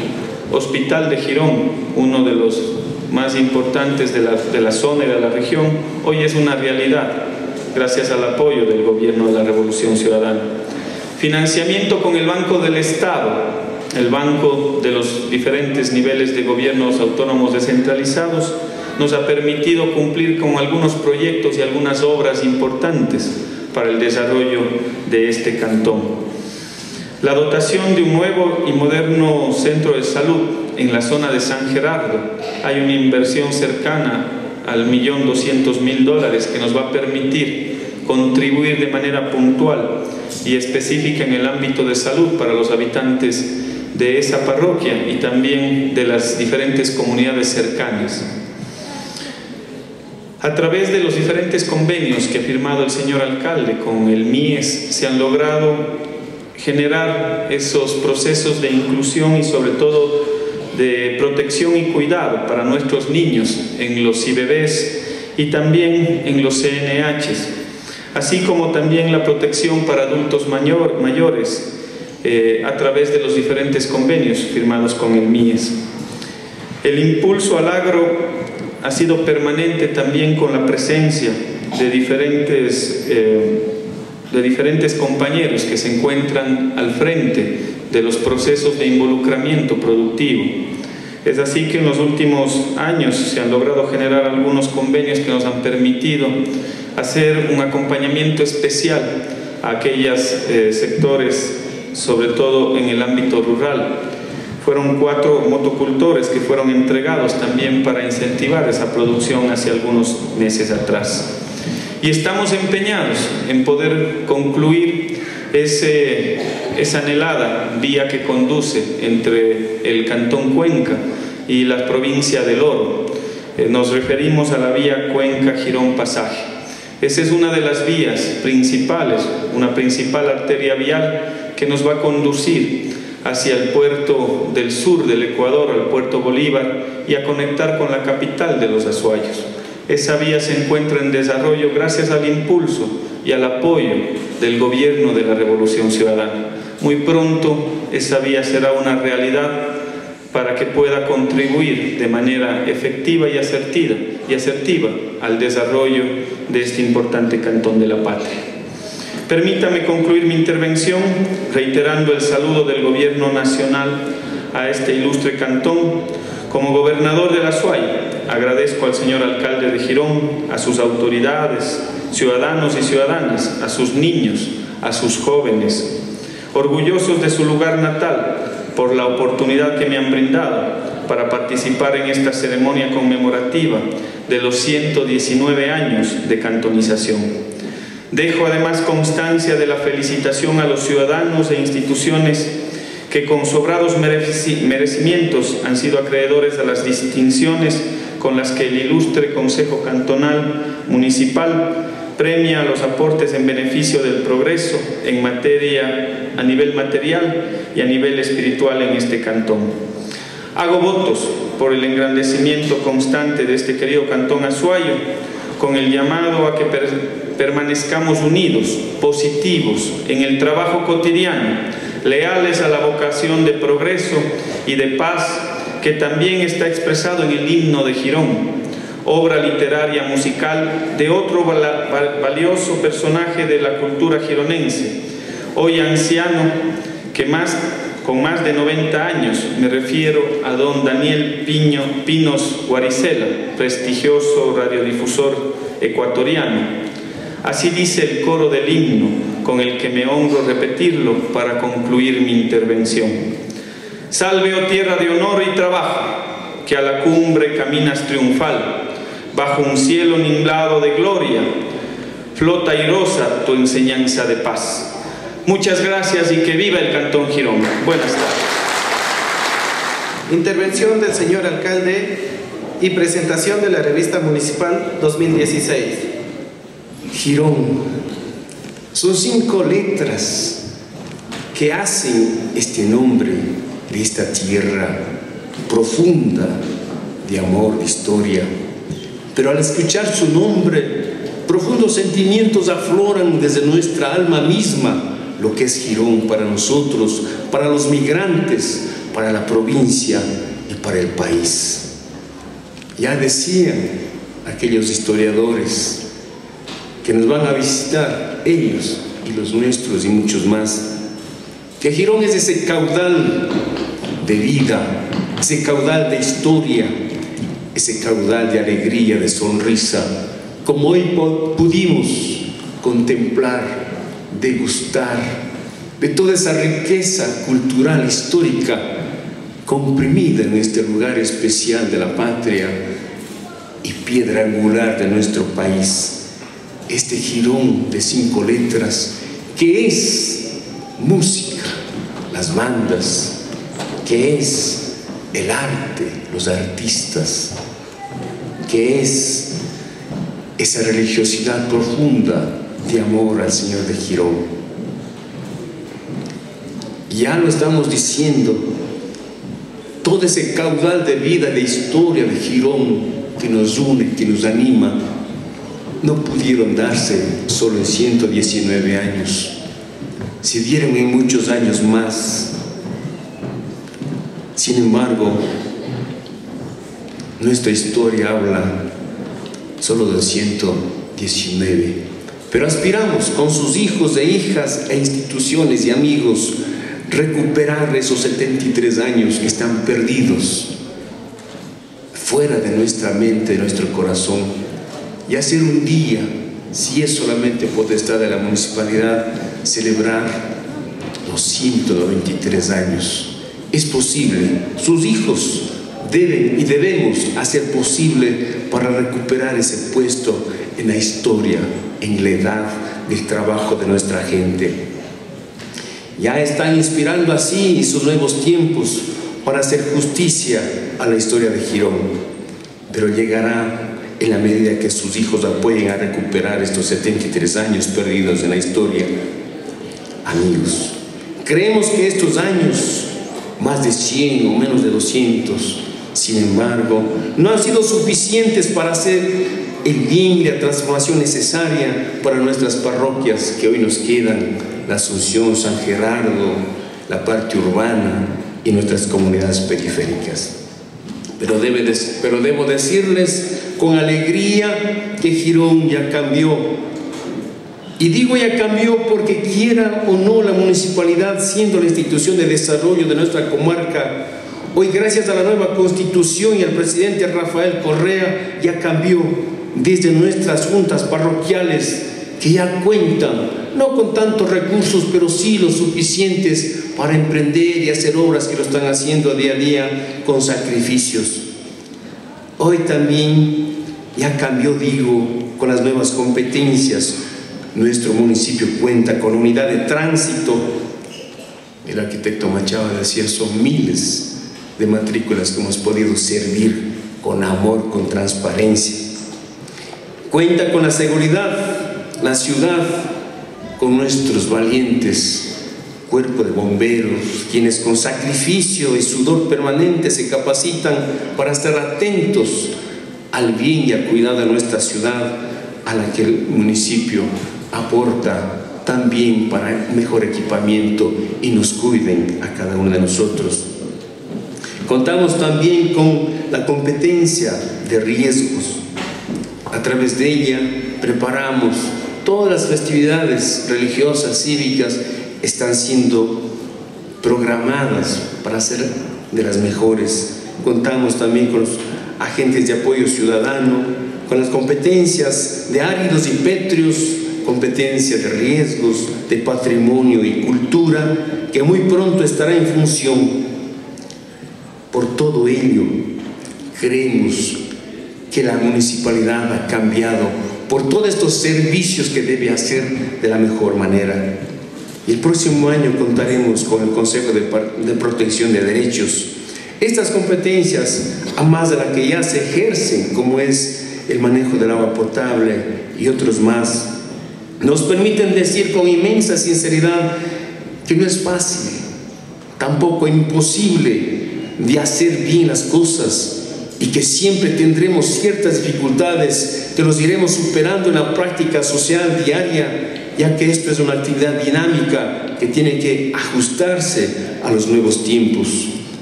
Hospital de Girón, uno de los más importantes de la, de la zona y de la región, hoy es una realidad gracias al apoyo del gobierno de la Revolución Ciudadana. Financiamiento con el Banco del Estado, el banco de los diferentes niveles de gobiernos autónomos descentralizados, nos ha permitido cumplir con algunos proyectos y algunas obras importantes para el desarrollo de este cantón. La dotación de un nuevo y moderno centro de salud en la zona de San Gerardo. Hay una inversión cercana al millón doscientos mil dólares que nos va a permitir contribuir de manera puntual y específica en el ámbito de salud para los habitantes de esa parroquia y también de las diferentes comunidades cercanas. A través de los diferentes convenios que ha firmado el señor alcalde con el M I E S, se han logrado generar esos procesos de inclusión y sobre todo de protección y cuidado para nuestros niños en los I B Bs y también en los C N Hs, así como también la protección para adultos mayor, mayores eh, a través de los diferentes convenios firmados con el M I E S. El impulso al agro ha sido permanente también con la presencia de diferentes, eh, de diferentes compañeros que se encuentran al frente de los procesos de involucramiento productivo. Es así que en los últimos años se han logrado generar algunos convenios que nos han permitido hacer un acompañamiento especial a aquellos eh, sectores, sobre todo en el ámbito rural. Fueron cuatro motocultores que fueron entregados también para incentivar esa producción hace algunos meses atrás. Y estamos empeñados en poder concluir ese, esa anhelada vía que conduce entre el Cantón Cuenca y la provincia del Oro. Eh, nos referimos a la vía Cuenca-Girón-Pasaje. Esa es una de las vías principales, una principal arteria vial que nos va a conducir hacia el puerto del sur del Ecuador, al puerto Bolívar, y a conectar con la capital de los Azuayos. Esa vía se encuentra en desarrollo gracias al impulso y al apoyo del gobierno de la Revolución Ciudadana. Muy pronto esa vía será una realidad para que pueda contribuir de manera efectiva y asertiva, y asertiva al desarrollo de este importante cantón de la patria. Permítame concluir mi intervención reiterando el saludo del Gobierno Nacional a este ilustre cantón. Como gobernador del Azuay, agradezco al señor alcalde de Girón, a sus autoridades, ciudadanos y ciudadanas, a sus niños, a sus jóvenes, orgullosos de su lugar natal, por la oportunidad que me han brindado para participar en esta ceremonia conmemorativa de los ciento diecinueve años de cantonización. Dejo además constancia de la felicitación a los ciudadanos e instituciones que con sobrados merecimientos han sido acreedores a las distinciones con las que el ilustre Consejo Cantonal Municipal premia los aportes en beneficio del progreso en materia a nivel material y a nivel espiritual en este cantón. Hago votos por el engrandecimiento constante de este querido cantón azuayo, con el llamado a que per permanezcamos unidos, positivos, en el trabajo cotidiano, leales a la vocación de progreso y de paz que también está expresado en el himno de Girón, obra literaria musical de otro valioso personaje de la cultura gironense, hoy anciano, que más, con más de noventa años, me refiero a don Daniel Piño, Pinos Guaricela, prestigioso radiodifusor ecuatoriano. Así dice el coro del himno, con el que me honro repetirlo para concluir mi intervención. Salve, oh tierra de honor y trabajo, que a la cumbre caminas triunfal, bajo un cielo nimblado de gloria, flota airosa tu enseñanza de paz. Muchas gracias y que viva el Cantón Girón. Buenas tardes. Intervención del señor alcalde y presentación de la revista municipal dos mil dieciséis. Girón. Son cinco letras que hacen este nombre de esta tierra profunda de amor, de historia. Pero al escuchar su nombre, profundos sentimientos afloran desde nuestra alma misma, lo que es Girón para nosotros, para los migrantes, para la provincia y para el país. Ya decían aquellos historiadores que nos van a visitar, ellos y los nuestros y muchos más, que Girón es ese caudal de vida, ese caudal de historia, ese caudal de alegría, de sonrisa, como hoy pudimos contemplar, degustar de toda esa riqueza cultural, histórica, comprimida en este lugar especial de la patria y piedra angular de nuestro país. Este Girón de cinco letras, que es música, las bandas, que es el arte, los artistas, que es esa religiosidad profunda de amor al Señor de Girón. Ya lo estamos diciendo, todo ese caudal de vida, de historia de Girón que nos une, que nos anima, no pudieron darse solo en ciento diecinueve años, se dieron en muchos años más. Sin embargo, nuestra historia habla solo de ciento diecinueve, pero aspiramos con sus hijos e hijas e instituciones y amigos recuperar esos setenta y tres años que están perdidos fuera de nuestra mente, de nuestro corazón, y hacer un día, si es solamente potestad de la municipalidad, celebrar los ciento noventa y tres años. Es posible, sus hijos deben y debemos hacer posible para recuperar ese puesto en la historia, en la edad del trabajo de nuestra gente. Ya están inspirando así sus nuevos tiempos para hacer justicia a la historia de Girón, pero llegará en la medida que sus hijos apoyen a recuperar estos setenta y tres años perdidos en la historia. Amigos, creemos que estos años, más de cien o menos de doscientos, sin embargo, no han sido suficientes para hacer el bien y la transformación necesaria para nuestras parroquias que hoy nos quedan, la Asunción, San Gerardo, la parte urbana y nuestras comunidades periféricas. Pero, debe de, pero debo decirles con alegría que Girón ya cambió. Y digo ya cambió porque, quiera o no la municipalidad, siendo la institución de desarrollo de nuestra comarca, hoy gracias a la nueva constitución y al presidente Rafael Correa, ya cambió desde nuestras juntas parroquiales, que ya cuentan no con tantos recursos, pero sí los suficientes para emprender y hacer obras que lo están haciendo día a día con sacrificios. Hoy también ya cambió, digo, con las nuevas competencias. Nuestro municipio cuenta con unidad de tránsito. El arquitecto Machado decía, son miles de matrículas que hemos podido servir con amor, con transparencia. Cuenta con la seguridad, la ciudad, con nuestros valientes cuerpo de bomberos, quienes con sacrificio y sudor permanente se capacitan para estar atentos al bien y al cuidado de nuestra ciudad, a la que el municipio aporta también para mejor equipamiento y nos cuiden a cada uno de nosotros. Contamos también con la competencia de riesgos. A través de ella preparamos todas las festividades religiosas, cívicas, están siendo programadas para ser de las mejores. Contamos también con los agentes de apoyo ciudadano, con las competencias de áridos y pétreos, competencia de riesgos, de patrimonio y cultura, que muy pronto estará en función. Por todo ello, creemos que la municipalidad ha cambiado por todos estos servicios que debe hacer de la mejor manera. Y el próximo año contaremos con el Consejo de, de Protección de Derechos. Estas competencias, a más de las que ya se ejercen, como es el manejo del agua potable y otros más, nos permiten decir con inmensa sinceridad que no es fácil, tampoco imposible, de hacer bien las cosas, y que siempre tendremos ciertas dificultades que los iremos superando en la práctica social diaria, ya que esto es una actividad dinámica que tiene que ajustarse a los nuevos tiempos.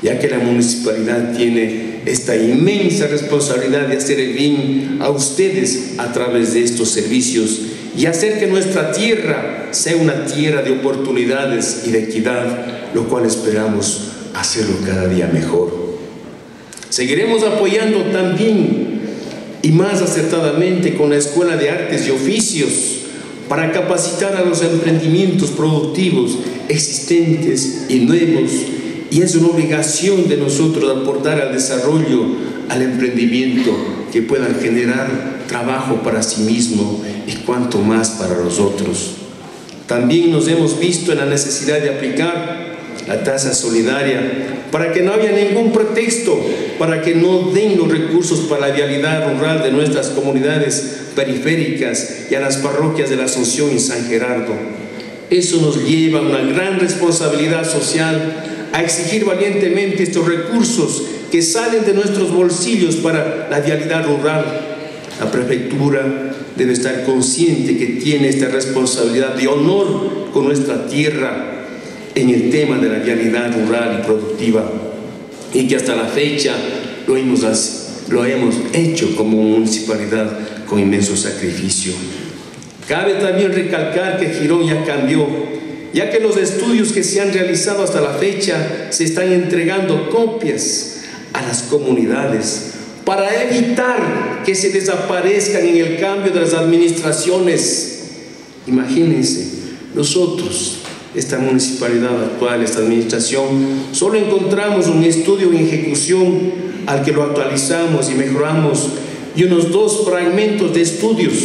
ya que la municipalidad tiene esta inmensa responsabilidad de hacer el bien a ustedes a través de estos servicios y hacer que nuestra tierra sea una tierra de oportunidades y de equidad, lo cual esperamos hacerlo cada día mejor. Seguiremos apoyando también y más acertadamente con la Escuela de Artes y Oficios para capacitar a los emprendimientos productivos existentes y nuevos, y es una obligación de nosotros aportar al desarrollo, al emprendimiento, que puedan generar trabajo para sí mismo y cuanto más para los otros. También nos hemos visto en la necesidad de aplicar la tasa solidaria para que no haya ningún pretexto para que no den los recursos para la vialidad rural de nuestras comunidades periféricas y a las parroquias de la Asunción y San Gerardo. Eso nos lleva a una gran responsabilidad social, a exigir valientemente estos recursos que salen de nuestros bolsillos para la vialidad rural. La prefectura debe estar consciente que tiene esta responsabilidad de honor con nuestra tierra en el tema de la vialidad rural y productiva, y que hasta la fecha lo hemos, lo hemos hecho como municipalidad con inmenso sacrificio. Cabe también recalcar que Girón ya cambió, ya que los estudios que se han realizado hasta la fecha se están entregando copias a las comunidades para evitar que se desaparezcan en el cambio de las administraciones. Imagínense, nosotros, esta municipalidad actual, esta administración, solo encontramos un estudio en ejecución al que lo actualizamos y mejoramos y unos dos fragmentos de estudios.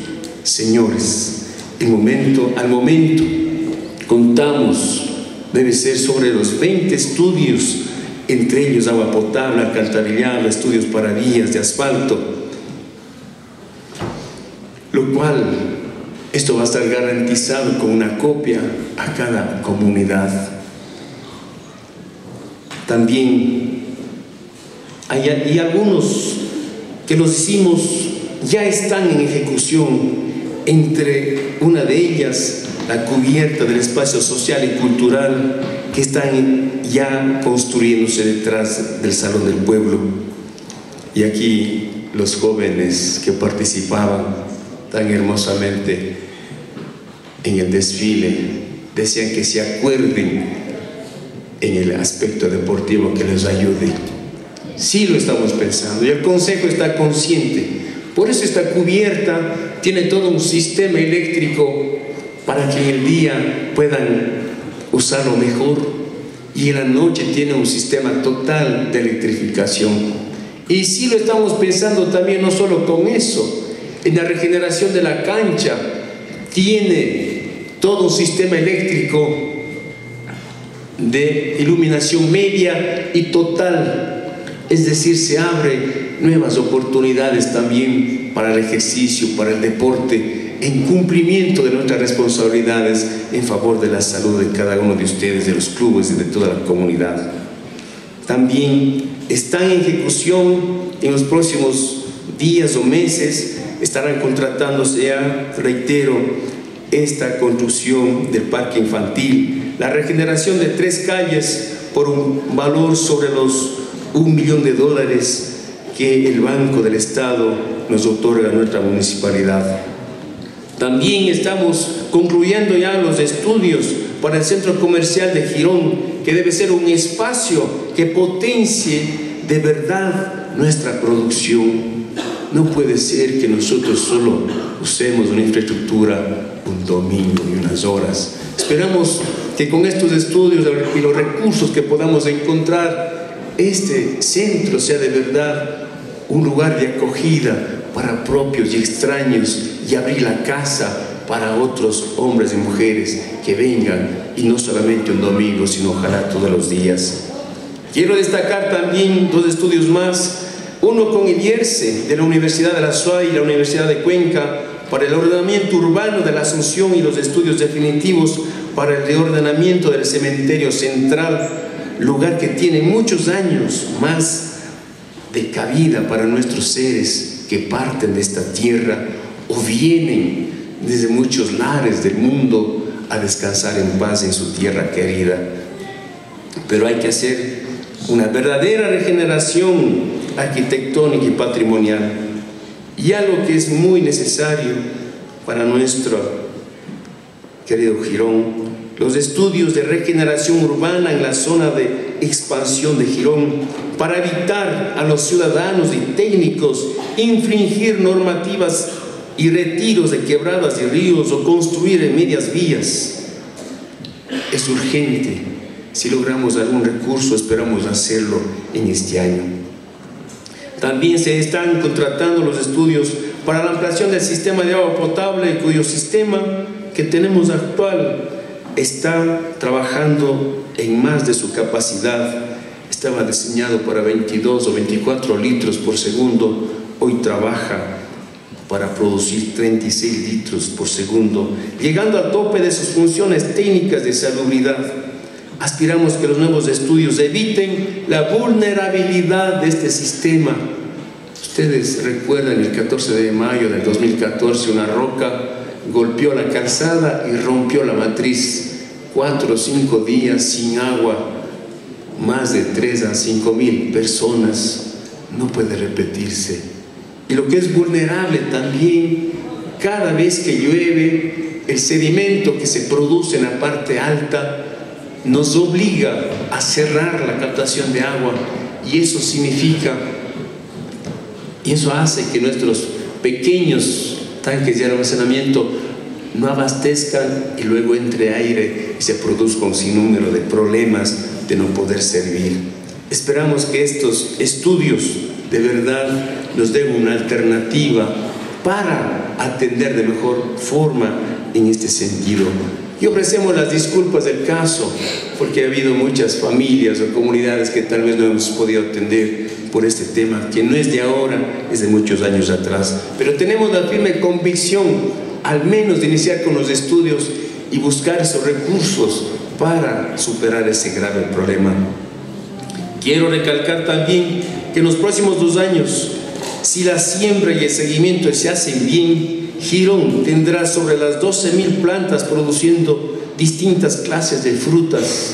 Señores, el momento, al momento contamos, debe ser sobre los veinte estudios, entre ellos agua potable, alcantarillado, estudios para vías de asfalto, lo cual esto va a estar garantizado con una copia a cada comunidad. También hay, hay algunos que los hicimos, ya están en ejecución, entre una de ellas la cubierta del espacio social y cultural que están ya construyéndose detrás del Salón del Pueblo. Y aquí los jóvenes que participaban tan hermosamente en el desfile decían que se acuerden en el aspecto deportivo que les ayude. Sí lo estamos pensando y el Consejo está consciente. Por eso esta cubierta tiene todo un sistema eléctrico para que en el día puedan usarlo mejor, y en la noche tiene un sistema total de electrificación. Y sí lo estamos pensando también, no solo con eso, en la regeneración de la cancha tiene todo un sistema eléctrico de iluminación media y total, es decir, se abre nuevas oportunidades también para el ejercicio, para el deporte, en cumplimiento de nuestras responsabilidades en favor de la salud de cada uno de ustedes, de los clubes y de toda la comunidad. También están en ejecución en los próximos días o meses, estarán contratándose ya, reitero, esta construcción del parque infantil, la regeneración de tres calles por un valor sobre los un millón de dólares que el Banco del Estado nos otorga a nuestra municipalidad. También estamos concluyendo ya los estudios para el centro comercial de Girón, que debe ser un espacio que potencie de verdad nuestra producción. No puede ser que nosotros solo usemos una infraestructura un domingo y unas horas. Esperamos que con estos estudios y los recursos que podamos encontrar, este centro sea de verdad un lugar de acogida para propios y extraños, y abrir la casa para otros hombres y mujeres que vengan, y no solamente un domingo, sino ojalá todos los días. Quiero destacar también dos estudios más, uno con el IERCE de la Universidad de la SUAY y la Universidad de Cuenca para el ordenamiento urbano de la Asunción y los estudios definitivos para el reordenamiento del cementerio central, lugar que tiene muchos años más de cabida para nuestros seres que parten de esta tierra o vienen desde muchos lares del mundo a descansar en paz en su tierra querida. Pero hay que hacer una verdadera regeneración arquitectónica y patrimonial, y algo que es muy necesario para nuestro querido Girón: los estudios de regeneración urbana en la zona de expansión de Girón, para evitar a los ciudadanos y técnicos infringir normativas y retiros de quebradas y ríos o construir en medias vías. Es urgente. Si logramos algún recurso, esperamos hacerlo en este año. También se están contratando los estudios para la ampliación del sistema de agua potable, cuyo sistema que tenemos actual está trabajando en más de su capacidad. Estaba diseñado para veintidós o veinticuatro litros por segundo, hoy trabaja para producir treinta y seis litros por segundo, llegando al tope de sus funciones técnicas de salubridad. Aspiramos que los nuevos estudios eviten la vulnerabilidad de este sistema. Ustedes recuerdan el catorce de mayo del dos mil catorce, una roca golpeó la calzada y rompió la matriz. Cuatro o cinco días sin agua, más de tres a cinco mil personas. No puede repetirse. Y lo que es vulnerable también, cada vez que llueve, el sedimento que se produce en la parte alta nos obliga a cerrar la captación de agua, y eso significa, y eso hace que nuestros pequeños tanques de almacenamiento no abastezcan y luego entre aire y se produzca un sinnúmero de problemas de no poder servir. Esperamos que estos estudios de verdad nos den una alternativa para atender de mejor forma en este sentido. Y ofrecemos las disculpas del caso, porque ha habido muchas familias o comunidades que tal vez no hemos podido atender por este tema, que no es de ahora, es de muchos años atrás. Pero tenemos la firme convicción, al menos, de iniciar con los estudios y buscar esos recursos para superar ese grave problema. Quiero recalcar también que en los próximos dos años, si la siembra y el seguimiento se hacen bien, Girón tendrá sobre las doce mil plantas produciendo distintas clases de frutas,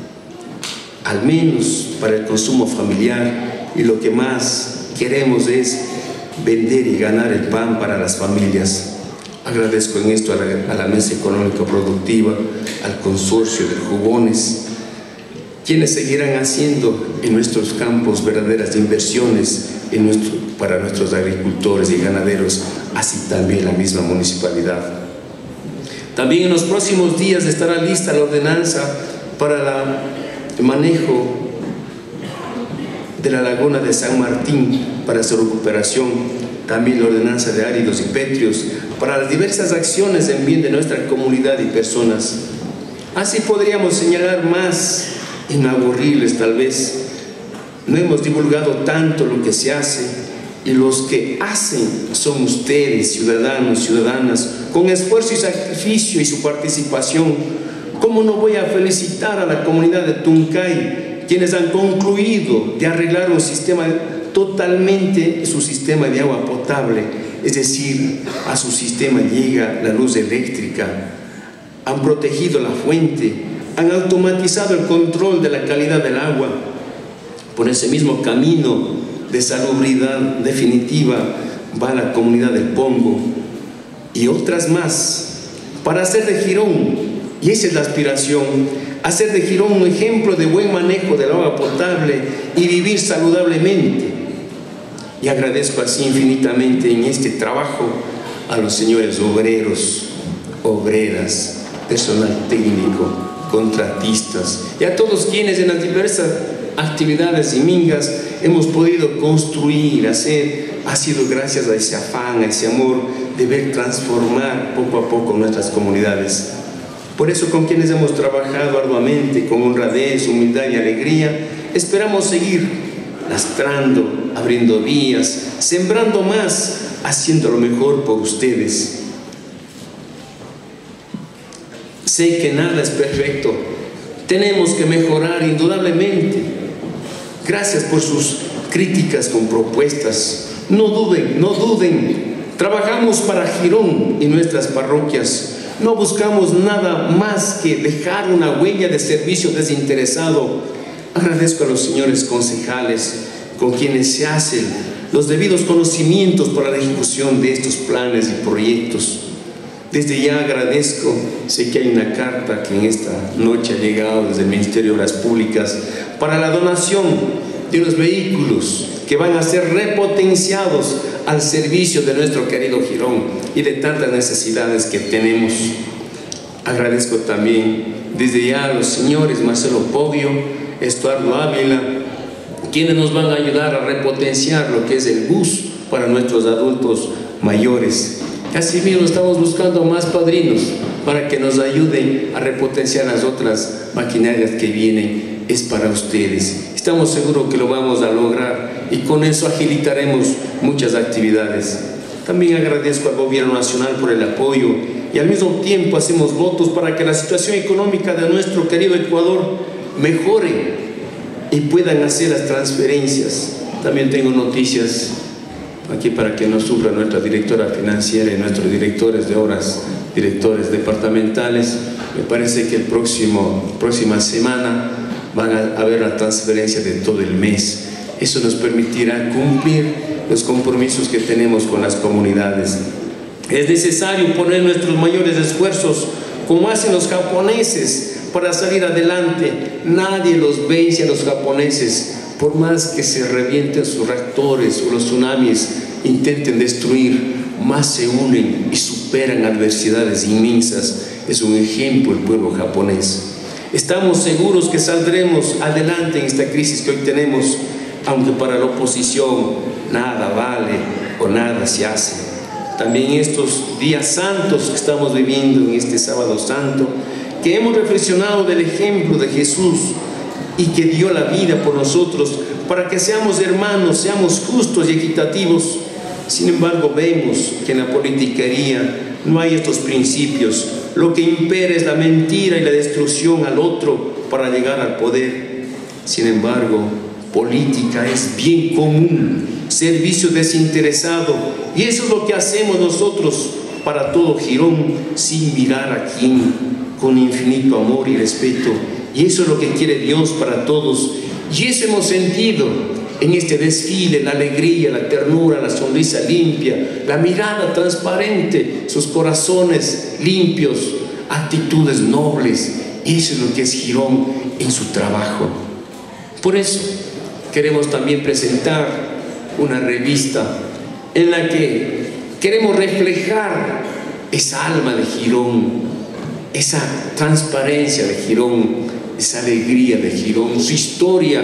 al menos para el consumo familiar, y lo que más queremos es vender y ganar el pan para las familias. Agradezco en esto a la, a la Mesa Económica Productiva, al Consorcio de Jugones, quienes seguirán haciendo en nuestros campos verdaderas inversiones en nuestro, para nuestros agricultores y ganaderos, así también la misma municipalidad. También en los próximos días estará lista la ordenanza para la, el manejo de la laguna de San Martín para su recuperación, también la ordenanza de áridos y pétreos para las diversas acciones en bien de nuestra comunidad y personas. Así podríamos señalar más, inaborribles tal vez. No hemos divulgado tanto lo que se hace, y los que hacen son ustedes, ciudadanos, ciudadanas, con esfuerzo y sacrificio y su participación. ¿Cómo no voy a felicitar a la comunidad de Tuncay, quienes han concluido de arreglar un sistema totalmente, su sistema de agua potable, es decir, a su sistema llega la luz eléctrica, han protegido la fuente, han automatizado el control de la calidad del agua. Por ese mismo camino de salubridad definitiva va la comunidad del Pongo y otras más, para hacer de Girón, y esa es la aspiración, hacer de Girón un ejemplo de buen manejo del agua potable y vivir saludablemente. Y agradezco así infinitamente en este trabajo a los señores obreros, obreras, personal técnico, contratistas y a todos quienes en las diversas actividades y mingas hemos podido construir, hacer. Ha sido gracias a ese afán, a ese amor de ver transformar poco a poco nuestras comunidades. Por eso, con quienes hemos trabajado arduamente, con honradez, humildad y alegría, esperamos seguir lastrando, abriendo vías, sembrando más, haciendo lo mejor por ustedes. Sé que nada es perfecto, tenemos que mejorar indudablemente. Gracias por sus críticas con propuestas. No duden, no duden. Trabajamos para Girón y nuestras parroquias. No buscamos nada más que dejar una huella de servicio desinteresado. Agradezco a los señores concejales con quienes se hacen los debidos conocimientos para la ejecución de estos planes y proyectos. Desde ya agradezco, sé que hay una carta que en esta noche ha llegado desde el Ministerio de Obras Públicas para la donación de unos vehículos que van a ser repotenciados al servicio de nuestro querido Girón y de tantas necesidades que tenemos. Agradezco también desde ya a los señores Marcelo Poggio, Estuardo Ávila, quienes nos van a ayudar a repotenciar lo que es el bus para nuestros adultos mayores. Asimismo, estamos buscando más padrinos para que nos ayuden a repotenciar las otras maquinarias que vienen. Es para ustedes. Estamos seguros que lo vamos a lograr y con eso agilitaremos muchas actividades. También agradezco al Gobierno Nacional por el apoyo y al mismo tiempo hacemos votos para que la situación económica de nuestro querido Ecuador mejore y puedan hacer las transferencias. También tengo noticias aquí para que no sufra nuestra directora financiera y nuestros directores de obras, directores departamentales. Me parece que el próximo, próxima semana van a haber la transferencia de todo el mes. Eso nos permitirá cumplir los compromisos que tenemos con las comunidades. Es necesario poner nuestros mayores esfuerzos, como hacen los japoneses, para salir adelante. Nadie los vence a los japoneses, por más que se revienten sus reactores o los tsunamis intenten destruir, más se unen y superan adversidades inmensas. Es un ejemplo el pueblo japonés. Estamos seguros que saldremos adelante en esta crisis que hoy tenemos, aunque para la oposición nada vale o nada se hace. También estos días santos que estamos viviendo en este sábado santo, que hemos reflexionado del ejemplo de Jesús y que dio la vida por nosotros para que seamos hermanos, seamos justos y equitativos. Sin embargo, vemos que en la politiquería no hay estos principios. Lo que impera es la mentira y la destrucción al otro para llegar al poder. Sin embargo, política es bien común, servicio desinteresado, y eso es lo que hacemos nosotros para todo Girón, sin mirar a quién, con infinito amor y respeto. Y eso es lo que quiere Dios para todos, y eso hemos sentido en este desfile: la alegría, la ternura, la sonrisa limpia, la mirada transparente, sus corazones limpios, actitudes nobles. Eso es lo que es Girón en su trabajo. Por eso queremos también presentar una revista en la que queremos reflejar esa alma de Girón, esa transparencia de Girón, esa alegría de Girón, su historia,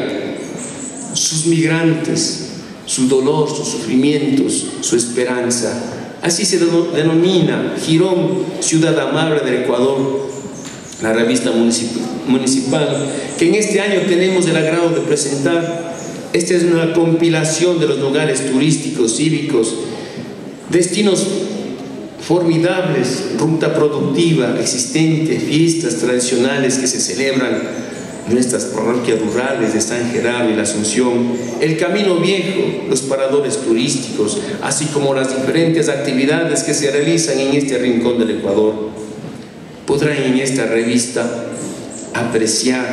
sus migrantes, su dolor, sus sufrimientos, su esperanza. Así se denomina Girón, ciudad amable del Ecuador, la revista municipal que en este año tenemos el agrado de presentar. Esta es una compilación de los lugares turísticos, cívicos, destinos formidables, ruta productiva existente, fiestas tradicionales que se celebran en nuestras parroquias rurales de San Gerardo y la Asunción, el Camino Viejo, los paradores turísticos, así como las diferentes actividades que se realizan en este rincón del Ecuador. Podrán en esta revista apreciar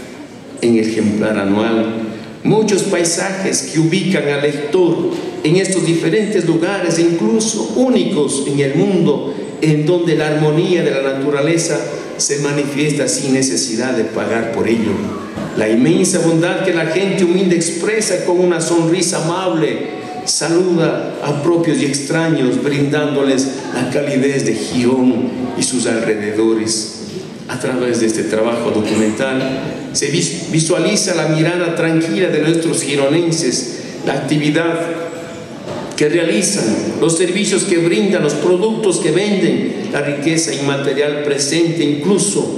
en el ejemplar anual muchos paisajes que ubican al lector en estos diferentes lugares, incluso únicos en el mundo, en donde la armonía de la naturaleza se manifiesta sin necesidad de pagar por ello. La inmensa bondad que la gente humilde expresa con una sonrisa amable, saluda a propios y extraños, brindándoles la calidez de Girón y sus alrededores. A través de este trabajo documental se visualiza la mirada tranquila de nuestros gironenses, la actividad que realizan, los servicios que brindan, los productos que venden, la riqueza inmaterial presente incluso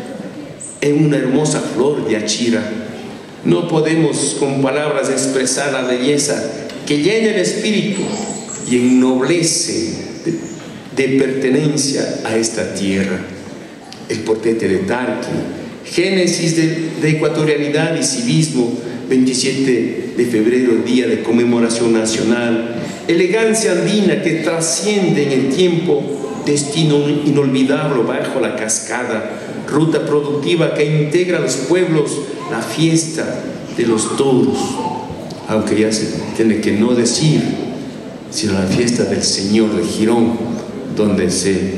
en una hermosa flor de achira. No podemos con palabras expresar la belleza que llena el espíritu y ennoblece de, de pertenencia a esta tierra. El portete de Tarqui, génesis de, de ecuatorianidad y civismo, veintisiete de febrero, día de conmemoración nacional, elegancia andina que trasciende en el tiempo, destino inolvidable bajo la cascada, ruta productiva que integra a los pueblos, la fiesta de los toros, aunque ya se tiene que no decir, sino la fiesta del Señor de Girón, donde se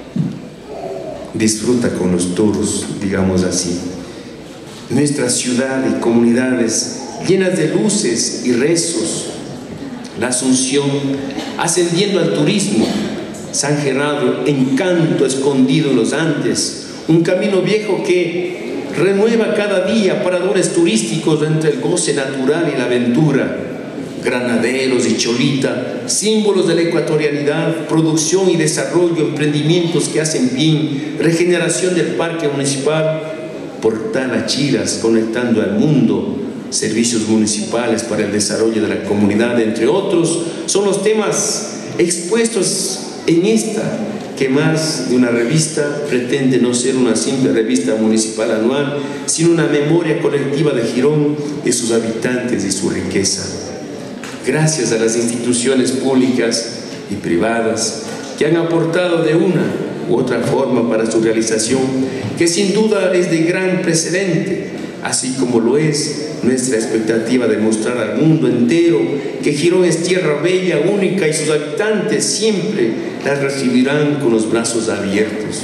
disfruta con los toros, digamos así. Nuestra ciudad y comunidades llenas de luces y rezos, la Asunción ascendiendo al turismo, San Gerardo, encanto escondido en los Andes, un camino viejo que renueva cada día paradores turísticos entre el goce natural y la aventura, granaderos y cholita, símbolos de la ecuatorianidad, producción y desarrollo, emprendimientos que hacen bien, regeneración del parque municipal, Portal Achiras conectando al mundo, servicios municipales para el desarrollo de la comunidad, entre otros, son los temas expuestos en esta, que más de una revista pretende no ser una simple revista municipal anual, sino una memoria colectiva de Girón, de sus habitantes y su riqueza. Gracias a las instituciones públicas y privadas que han aportado de una u otra forma para su realización, que sin duda es de gran precedente, así como lo es nuestra expectativa de mostrar al mundo entero que Girón es tierra bella, única, y sus habitantes siempre las recibirán con los brazos abiertos.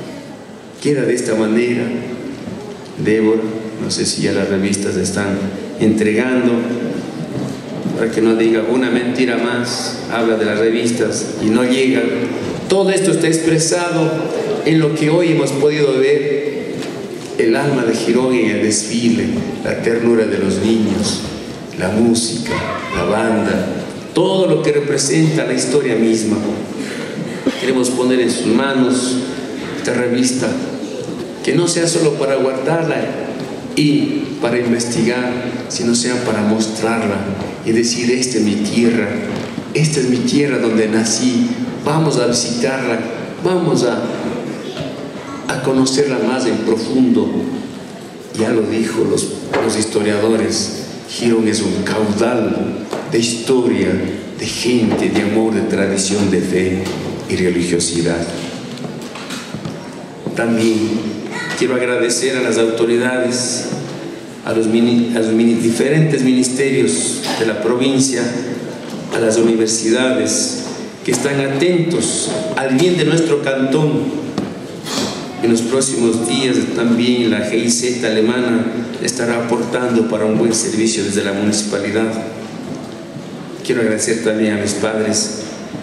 Queda de esta manera, Débora, no sé si ya las revistas están entregando, para que no diga una mentira más, habla de las revistas y no llega. Todo esto está expresado en lo que hoy hemos podido ver, el alma de Girón en el desfile, la ternura de los niños, la música, la banda, todo lo que representa la historia misma. Queremos poner en sus manos esta revista, que no sea solo para guardarla y para investigar, sino sea para mostrarla y decir: esta es mi tierra, esta es mi tierra donde nací, vamos a visitarla, vamos a, a conocerla más en profundo. Ya lo dijo los, los historiadores, Girón es un caudal de historia, de gente, de amor, de tradición, de fe y religiosidad. También quiero agradecer a las autoridades, a los, mini, a los mini, diferentes ministerios de la provincia, a las universidades que están atentos al bien de nuestro cantón. En los próximos días también la G I Z alemana estará aportando para un buen servicio desde la municipalidad. Quiero agradecer también a mis padres.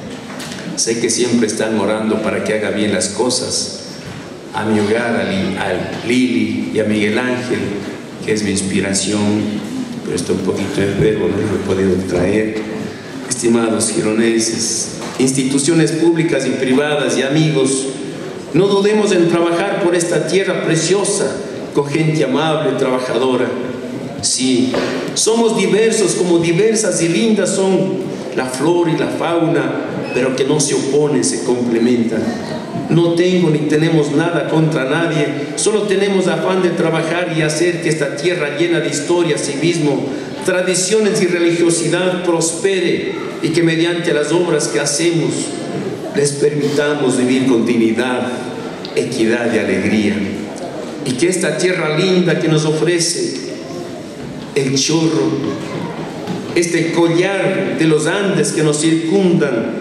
Sé que siempre están orando para que haga bien las cosas. A mi hogar, a, Li, a Lili y a Miguel Ángel, que es mi inspiración, pero estoy un poquito enfermo, no lo he podido traer. Estimados gironenses, instituciones públicas y privadas y amigos, no dudemos en trabajar por esta tierra preciosa con gente amable, trabajadora. Sí, somos diversos, como diversas y lindas son la flora y la fauna, pero que no se oponen, se complementan. No tengo ni tenemos nada contra nadie, solo tenemos afán de trabajar y hacer que esta tierra llena de historia, civismo, tradiciones y religiosidad prospere, y que mediante las obras que hacemos les permitamos vivir con dignidad, equidad y alegría. Y que esta tierra linda que nos ofrece el Chorro, este collar de los Andes que nos circundan,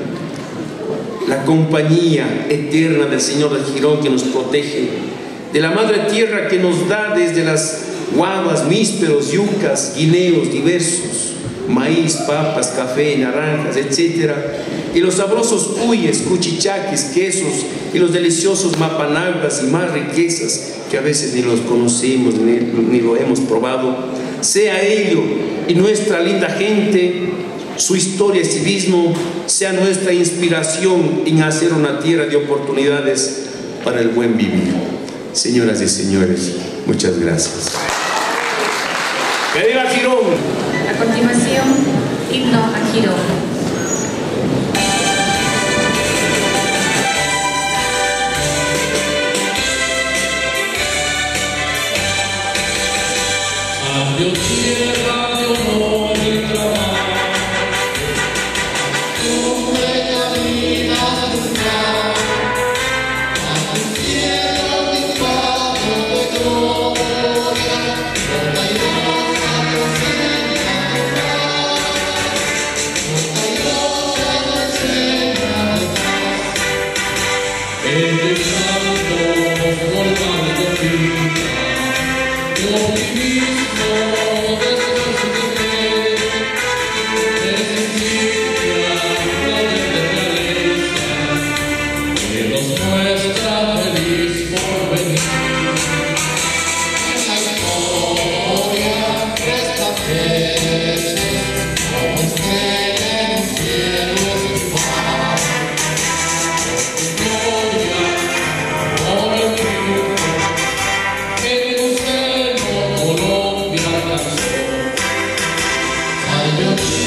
la compañía eterna del Señor de Girón que nos protege, de la Madre Tierra que nos da desde las guavas, mísperos, yucas, guineos diversos, maíz, papas, café, naranjas, etcétera, y los sabrosos cuyes, cuchichaques, quesos y los deliciosos mapanaguas y más riquezas que a veces ni los conocemos ni, ni lo hemos probado. Sea ello y nuestra linda gente, su historia y civismo, sea nuestra inspiración en hacer una tierra de oportunidades para el buen vivir. Señoras y señores, muchas gracias. ¡Que viva Girón! A continuación, himno a Girón. Adiós tierra de honor y trabajo, tu bella vida de buscar, a tu tierra mi padre. Adiós.